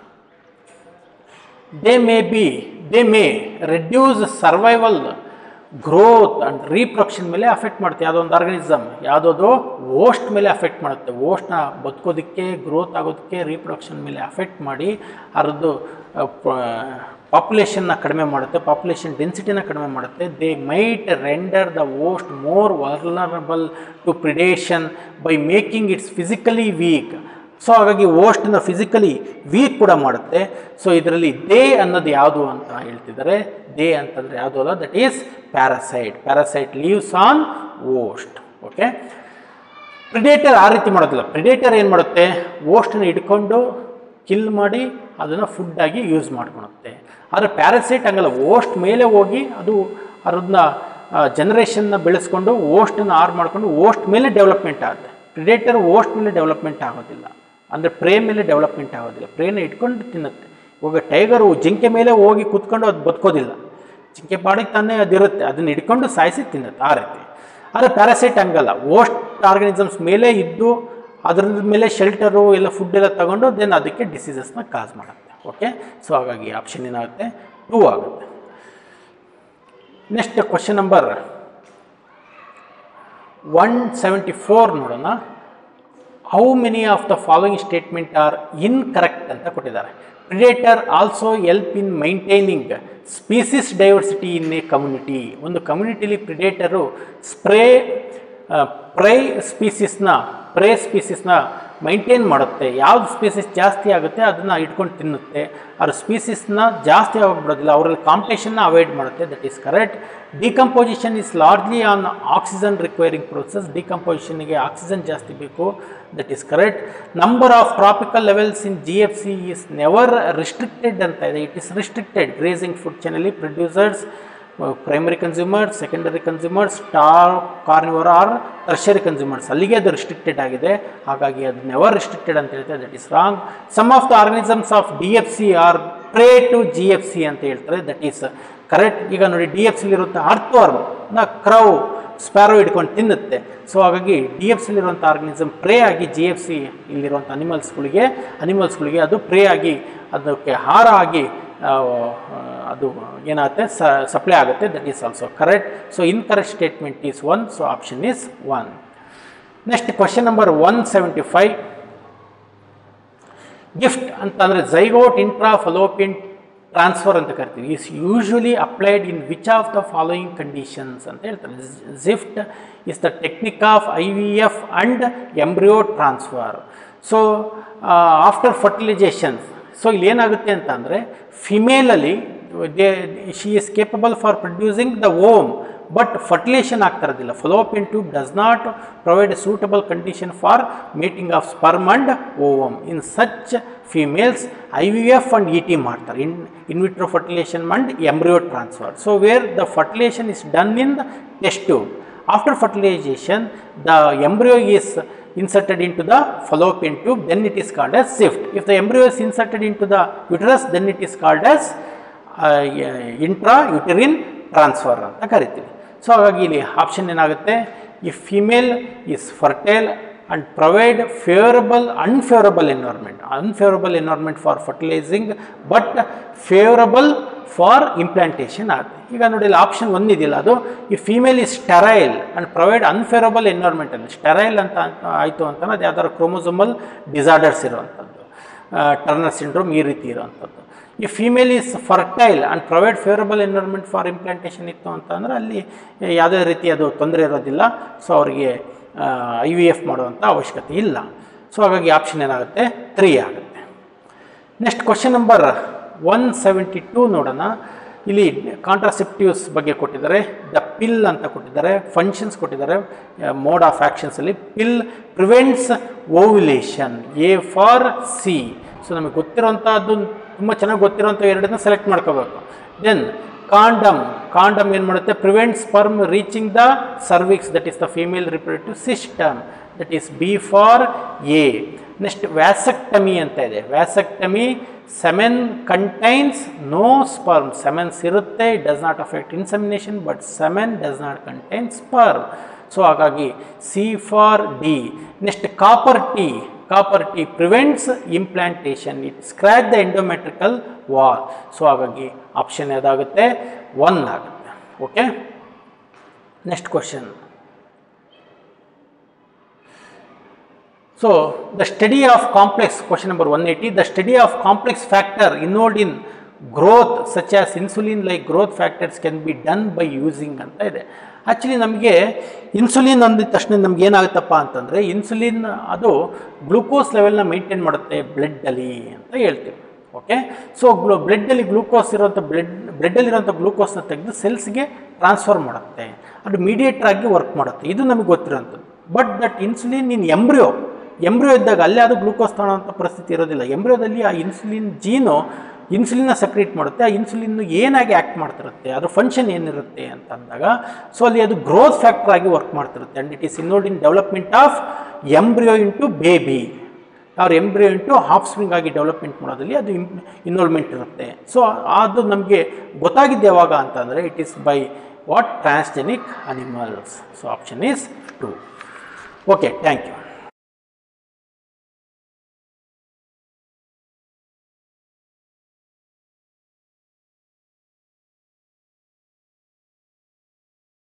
They may be they may reduce survival growth and reproduction ಮೇಲೆ affect ಮಾಡುತ್ತೆ. ಯಾವುದೋ ಒಂದು organism ಯಾವುದೋ ಓಸ್ಟ್ ಮೇಲೆ ಅಫೆಕ್ಟ್ ಮಾಡುತ್ತೆ. ಓಸ್ಟ್ನ ಬದುಕೋದಕ್ಕೆ, ಗ್ರೋತ್ ಆಗೋದಕ್ಕೆ, ರೀಪ್ರೊಡಕ್ಷನ್ ಮೇಲೆ ಅಫೆಕ್ಟ್ ಮಾಡಿ ಅದರದ್ದು ಪಾಪ್ಯುಲೇಷನ್ನ ಕಡಿಮೆ ಮಾಡುತ್ತೆ, ಪಾಪ್ಯುಲೇಷನ್ ಡೆನ್ಸಿಟಿನ ಕಡಿಮೆ ಮಾಡುತ್ತೆ. They might render the host more vulnerable to predation by making its physically weak. So ಹಾಗಾಗಿ ಓಸ್ಟನ್ನ ಫಿಸಿಕಲಿ ವೀಕ್ ಕೂಡ ಮಾಡುತ್ತೆ. ಸೊ ಇದರಲ್ಲಿ ದೇ ಅನ್ನೋದು ಯಾವುದು ಅಂತ ಹೇಳ್ತಿದ್ದಾರೆ. ದೇ ಅಂತಂದರೆ ಯಾವುದು ಅಲ್ಲ, that is parasite. Parasite leaves on host. Okay, predator ಆ ರೀತಿ ಮಾಡೋದಿಲ್ಲ. ಪ್ರಿಡೇಟರ್ ಏನು ಮಾಡುತ್ತೆ? ಓಸ್ಟನ್ನು ಹಿಡ್ಕೊಂಡು ಕಿಲ್ ಮಾಡಿ ಅದನ್ನು ಫುಡ್ಡಾಗಿ ಯೂಸ್ ಮಾಡ್ಕೊಳುತ್ತೆ. ಆದರೆ ಪ್ಯಾರಾಸೈಟ್ ಹಂಗಲ್ಲ, ಓಸ್ಟ್ ಮೇಲೆ ಹೋಗಿ ಅದು ಅದನ್ನ ಜನರೇಷನ್ನ ಬೆಳೆಸ್ಕೊಂಡು ಓಸ್ಟನ್ನು ಆರ್ ಮಾಡಿಕೊಂಡು ಓಸ್ಟ್ ಮೇಲೆ ಡೆವಲಪ್ಮೆಂಟ್ ಆಗುತ್ತೆ. ಪ್ರಿಡೇಟರ್ ಓಸ್ಟ್ ಮೇಲೆ ಡೆವಲಪ್ಮೆಂಟ್ ಆಗೋದಿಲ್ಲ, ಅಂದರೆ ಪ್ರೇ ಮೇಲೆ ಡೆವಲಪ್ಮೆಂಟ್ ಆಗೋದಿಲ್ಲ. ಪ್ರೇನ ಇಟ್ಕೊಂಡು ತಿನ್ನುತ್ತೆ. ಇವಾಗ ಟೈಗರು ಜಿಂಕೆ ಮೇಲೆ ಹೋಗಿ ಕೂತ್ಕೊಂಡು ಅದು ಬದುಕೋದಿಲ್ಲ. ಜಿಂಕೆ ಪಾಡಿಗೆ ತಾನೇ ಅದಿರುತ್ತೆ, ಅದನ್ನು ಹಿಡ್ಕೊಂಡು ಸಾಯಿಸಿ ತಿನ್ನುತ್ತೆ ಆ ರೀತಿ. ಆದರೆ ಪ್ಯಾರಾಸೈಟ್ ಹಂಗಲ್ಲ, ಓಸ್ಟ್ ಆರ್ಗನಿಸಮ್ಸ್ ಮೇಲೆ ಇದ್ದು ಅದ್ರ ಮೇಲೆ ಶೆಲ್ಟರು ಎಲ್ಲ ಫುಡ್ ಎಲ್ಲ ತಗೊಂಡು ದೆನ್ ಅದಕ್ಕೆ ಡಿಸೀಸಸ್ನ ಕಾಸ್ ಮಾಡುತ್ತೆ. ಓಕೆ, ಸೊ ಹಾಗಾಗಿ ಆಪ್ಷನ್ ಏನಾಗುತ್ತೆ? ಟೂ ಆಗುತ್ತೆ. Next question number one seventy four ನೋಡೋಣ. How many of the following statement are incorrect ಅಂತ ಕೊಟ್ಟಿದ್ದಾರೆ. Predator also help in maintaining species diversity in a community. ಒಂದು ಕಮ್ಯುನಿಟಿಲಿ ಪ್ರಿಡೇಟರು ಸ್ಪ್ರೇ ಪ್ರೈ ಸ್ಪೀಸಿಸ್ನ ಪ್ರೇ ಸ್ಪೀಸಿಸ್ನ ಮೈಂಟೈನ್ ಮಾಡುತ್ತೆ. ಯಾವ್ದು ಸ್ಪೀಸಿಸ್ ಜಾಸ್ತಿ ಆಗುತ್ತೆ ಅದನ್ನು ಇಟ್ಕೊಂಡು ತಿನ್ನುತ್ತೆ. ಅವ್ರ ಸ್ಪೀಸಿಸ್ನ ಜಾಸ್ತಿ ಆಗೋಗ್ಬಿಡೋದಿಲ್ಲ, ಅವರಲ್ಲಿ ಕಾಂಪಿಟೇಷನ್ನ ಅವಾಯ್ಡ್ ಮಾಡುತ್ತೆ. That is correct. Decomposition is largely on oxygen requiring process. ಡಿಕಂಪೋಸಿಷನ್ಗೆ ಆಕ್ಸಿಜನ್ ಜಾಸ್ತಿ ಬೇಕು. That is correct. Number of tropical levels in G F C is never restricted ಅಂತ ಇದೆ. It is restricted. Grazing food ಚಾನಲಿ producers, primary consumers, secondary consumers, ಸ್ಟಾರ್ carnivore or tertiary consumers, ಅಲ್ಲಿಗೆ ಅದು restricted ಆಗಿದೆ. ಹಾಗಾಗಿ ಅದು ನೆವರ್ ರಿಸ್ಟ್ರಿಕ್ಟೆಡ್ ಅಂತ ಹೇಳ್ತಾರೆ. That is wrong. Some of the organisms of D F C are prey to G F C ಅಂತ ಹೇಳ್ತಾರೆ. That is correct. ಈಗ ನೋಡಿ, ಡಿ ಎಫ್ ಸಿಲಿರುವಂಥ ಅರ್ಥವರ್ಮ್ ನ ಕ್ರೌ ಸ್ಪ್ಯಾರೋ ಹಿಡ್ಕೊಂಡು ತಿನ್ನುತ್ತೆ. ಸೊ ಹಾಗಾಗಿ ಡಿ ಎಫ್ ಸಿಲಿರುವಂಥ ಆರ್ಗನಿಸಮ್ ಪ್ರೇ ಆಗಿ ಜಿ ಎಫ್ ಸಿ ಇಲ್ಲಿರುವಂಥ ಅನಿಮಲ್ಸ್ಗಳಿಗೆ ಅನಿಮಲ್ಸ್ಗಳಿಗೆ ಅದು ಪ್ರೇ ಆಗಿ ಅದಕ್ಕೆ ಆಹಾರ ಆಗಿ ಅದು ಏನಾಗುತ್ತೆ ಸಪ್ಲೈ ಆಗುತ್ತೆ. That is also correct. So incorrect statement is one. So option is one. Next question number one seventy five. GIFT ಅಂತಂದರೆ ಝೈಗೋಟ್ ಇಂಟ್ರಾ ಫಲೋಪಿಯನ್ ಟ್ರಾನ್ಸ್ಫರ್ ಅಂತ ಕರಿತೀವಿ. Is usually applied in which of the following conditions ಅಂತ ಹೇಳ್ತಾರೆ. GIFT is the technique of I V F and embryo transfer. So after fertilization, so ಇಲ್ಲಿ ಏನಾಗುತ್ತೆ ಅಂತ ಅಂದರೆ ಫಿಮೇಲಲ್ಲಿ they she is capable for producing the ohm, but fertilization ಆಗ್ತಾ ಇರೋದಿಲ್ಲ. Fallopian tube does not provide a suitable condition for mating of sperm and ovum. In such females I V F and E T ಮಾಡ್ತಾರೆ. In in vitro fertilization and embryo transfer. So where the fertilization is done in the test tube. After fertilization the embryo is inserted into the fallopian tube, then it is called as shift. If the embryo is inserted into the uterus, then it is called as uh, intrauterine transfer ಅಂತ ಕರಿತೀವಿ. So ಹಾಗಾಗಿ ಇಲ್ಲಿ option ಏನಾಗುತ್ತೆ, if female is fertile and provide favorable unfavorable environment, unfavorable environment for fertilizing but favorable for implantation ಆಗುತ್ತೆ. ಈಗ ನೋಡಿ, ಇಲ್ಲಿ option ಒಂದಿದೆಯಲ್ಲ, ಅದು ಈ female is sterile and provide unfavourable ಎನ್ವೈರ್ಮೆಂಟಲ್ಲಿ. ಸ್ಟೆರೈಲ್ ಅಂತ ಆಯಿತು ಅಂತಂದ್ರೆ ಅದು ಯಾವ್ದಾದ್ರು ಕ್ರೋಮೋಸೋಮಲ್ ಡಿಸಾರ್ಡರ್ಸ್ ಇರುವಂಥದ್ದು, ಟರ್ನರ್ ಸಿಂಡ್ರೋಮ್ ಈ ರೀತಿ ಇರುವಂಥದ್ದು. ಈ female is fertile and provide favourable environment for implantation ಇತ್ತು ಅಂತಂದರೆ ಅಲ್ಲಿ ಯಾವುದೇ ರೀತಿ ಅದು ತೊಂದರೆ ಇರೋದಿಲ್ಲ. ಸೊ ಅವರಿಗೆ ಐ ವಿ ಎಫ್ ಮಾಡುವಂಥ ಅವಶ್ಯಕತೆ ಇಲ್ಲ. ಸೊ ಹಾಗಾಗಿ ಆಪ್ಷನ್ ಏನಾಗುತ್ತೆ, ತ್ರೀ ಆಗುತ್ತೆ. Next question number one seventy two ನೋಡೋಣ. ಇಲ್ಲಿ ಕಾಂಟ್ರಾಸೆಪ್ಟಿವ್ಸ್ ಬಗ್ಗೆ ಕೊಟ್ಟಿದ್ದಾರೆ, ದ ಪಿಲ್ ಅಂತ ಕೊಟ್ಟಿದ್ದಾರೆ, ಫಂಕ್ಷನ್ಸ್ ಕೊಟ್ಟಿದ್ದಾರೆ, ಮೋಡ್ ಆಫ್ ಆ್ಯಕ್ಷನ್ಸಲ್ಲಿ pill prevents ovulation, A for C. So ನಮಗೆ ಗೊತ್ತಿರೋಂಥದ್ದು ತುಂಬ ಚೆನ್ನಾಗಿ ಗೊತ್ತಿರೋಂಥ ಎರಡನ್ನ ಸೆಲೆಕ್ಟ್ ಮಾಡ್ಕೋಬೇಕು. ದೆನ್ ಕಾಂಡಮ್, ಕಾಂಡಮ್ ಏನು ಮಾಡುತ್ತೆ, prevent sperm reaching the cervix, that is the female reproductive system, that is B for A. Next vasectomy ಅಂತ ಇದೆ. Vasectomy, semen contains no sperm. Semens irutte, it does not affect insemination, but semen does not contain sperm. So ಹಾಗಾಗಿ C for D. Next copper T, copper T prevents implantation, it scratch the endometrial wall. So ಹಾಗಾಗಿ option ಯಾವ್ದಾಗುತ್ತೆ, one ಆಗುತ್ತೆ. Okay, next question. So the study of complex, question number one eighty, the study of complex factor involved in growth such as insulin like growth factors can be done by using ಅಂತ ಇದೆ. Actually ನಮಗೆ insulin ಅಂದಿದ ತಕ್ಷಣ ನಮ್ಗೆ ಏನಾಗುತ್ತಪ್ಪ ಅಂತಂದರೆ, insulin ಅದು glucose ಲೆವೆಲ್ನ maintain ಮಾಡುತ್ತೆ ಬ್ಲಡ್ಡಲ್ಲಿ ಅಂತ ಹೇಳ್ತೀವಿ. ಓಕೆ, ಸೊ ಗ್ಲೂ ಬ್ಲಡ್ಡಲ್ಲಿ ಗ್ಲೂಕೋಸ್ ಇರೋಂಥ ಬ್ಲಡ್ ಬ್ಲಡ್ಡಲ್ಲಿರೋಂಥ ಗ್ಲೂಕೋಸ್ನ ತೆಗೆದು ಸೆಲ್ಸ್ಗೆ ಟ್ರಾನ್ಸ್ಫರ್ ಮಾಡುತ್ತೆ, ಅದು ಮೀಡಿಯೇಟರ್ ಆಗಿ ವರ್ಕ್ ಮಾಡುತ್ತೆ. ಇದು ನಮಗೆ ಗೊತ್ತಿರೋಂಥದ್ದು. But that insulin in embryo, embryo ಇದ್ದಾಗ ಅಲ್ಲೇ ಅದು ಗ್ಲೂಕೋಸ್ ತಗೊಳ್ಳೋಂಥ ಪರಿಸ್ಥಿತಿ ಇರೋದಿಲ್ಲ. ಎಂಬ್ರಿಯೋದಲ್ಲಿ ಆ ಇನ್ಸುಲಿನ್ ಜೀನು ಇನ್ಸುಲಿನ್ನ ಸಕ್ರಿಯೇಟ್ ಮಾಡುತ್ತೆ. ಆ ಇನ್ಸುಲಿನ್ ಏನಾಗಿ ಆ್ಯಕ್ಟ್ ಮಾಡ್ತಿರುತ್ತೆ, ಅದ್ರ ಫಂಕ್ಷನ್ ಏನಿರುತ್ತೆ ಅಂತ ಅಂದಾಗ, ಸೊ ಅಲ್ಲಿ ಅದು ಗ್ರೋತ್ ಫ್ಯಾಕ್ಟರ್ ಆಗಿ ವರ್ಕ್ ಮಾಡ್ತಿರುತ್ತೆ. And it is involved in development of embryo into baby, ಅವ್ರ ಎಂಬ್ರಿಯೋ ಇಂಟು ಹಾಫ್ ಸ್ಪ್ರಿಂಗ್ ಆಗಿ ಡೆವಲಪ್ಮೆಂಟ್ ಮಾಡೋದಲ್ಲಿ ಅದು ಇನ್ವಾಲ್ವ್ಮೆಂಟ್ ಇರುತ್ತೆ. ಸೊ ಅದು ನಮಗೆ ಗೊತ್ತಾಗಿದ್ದು ಯಾವಾಗ ಅಂತಂದರೆ, it is by what, transgenic animals. So option is two. Okay, thank you.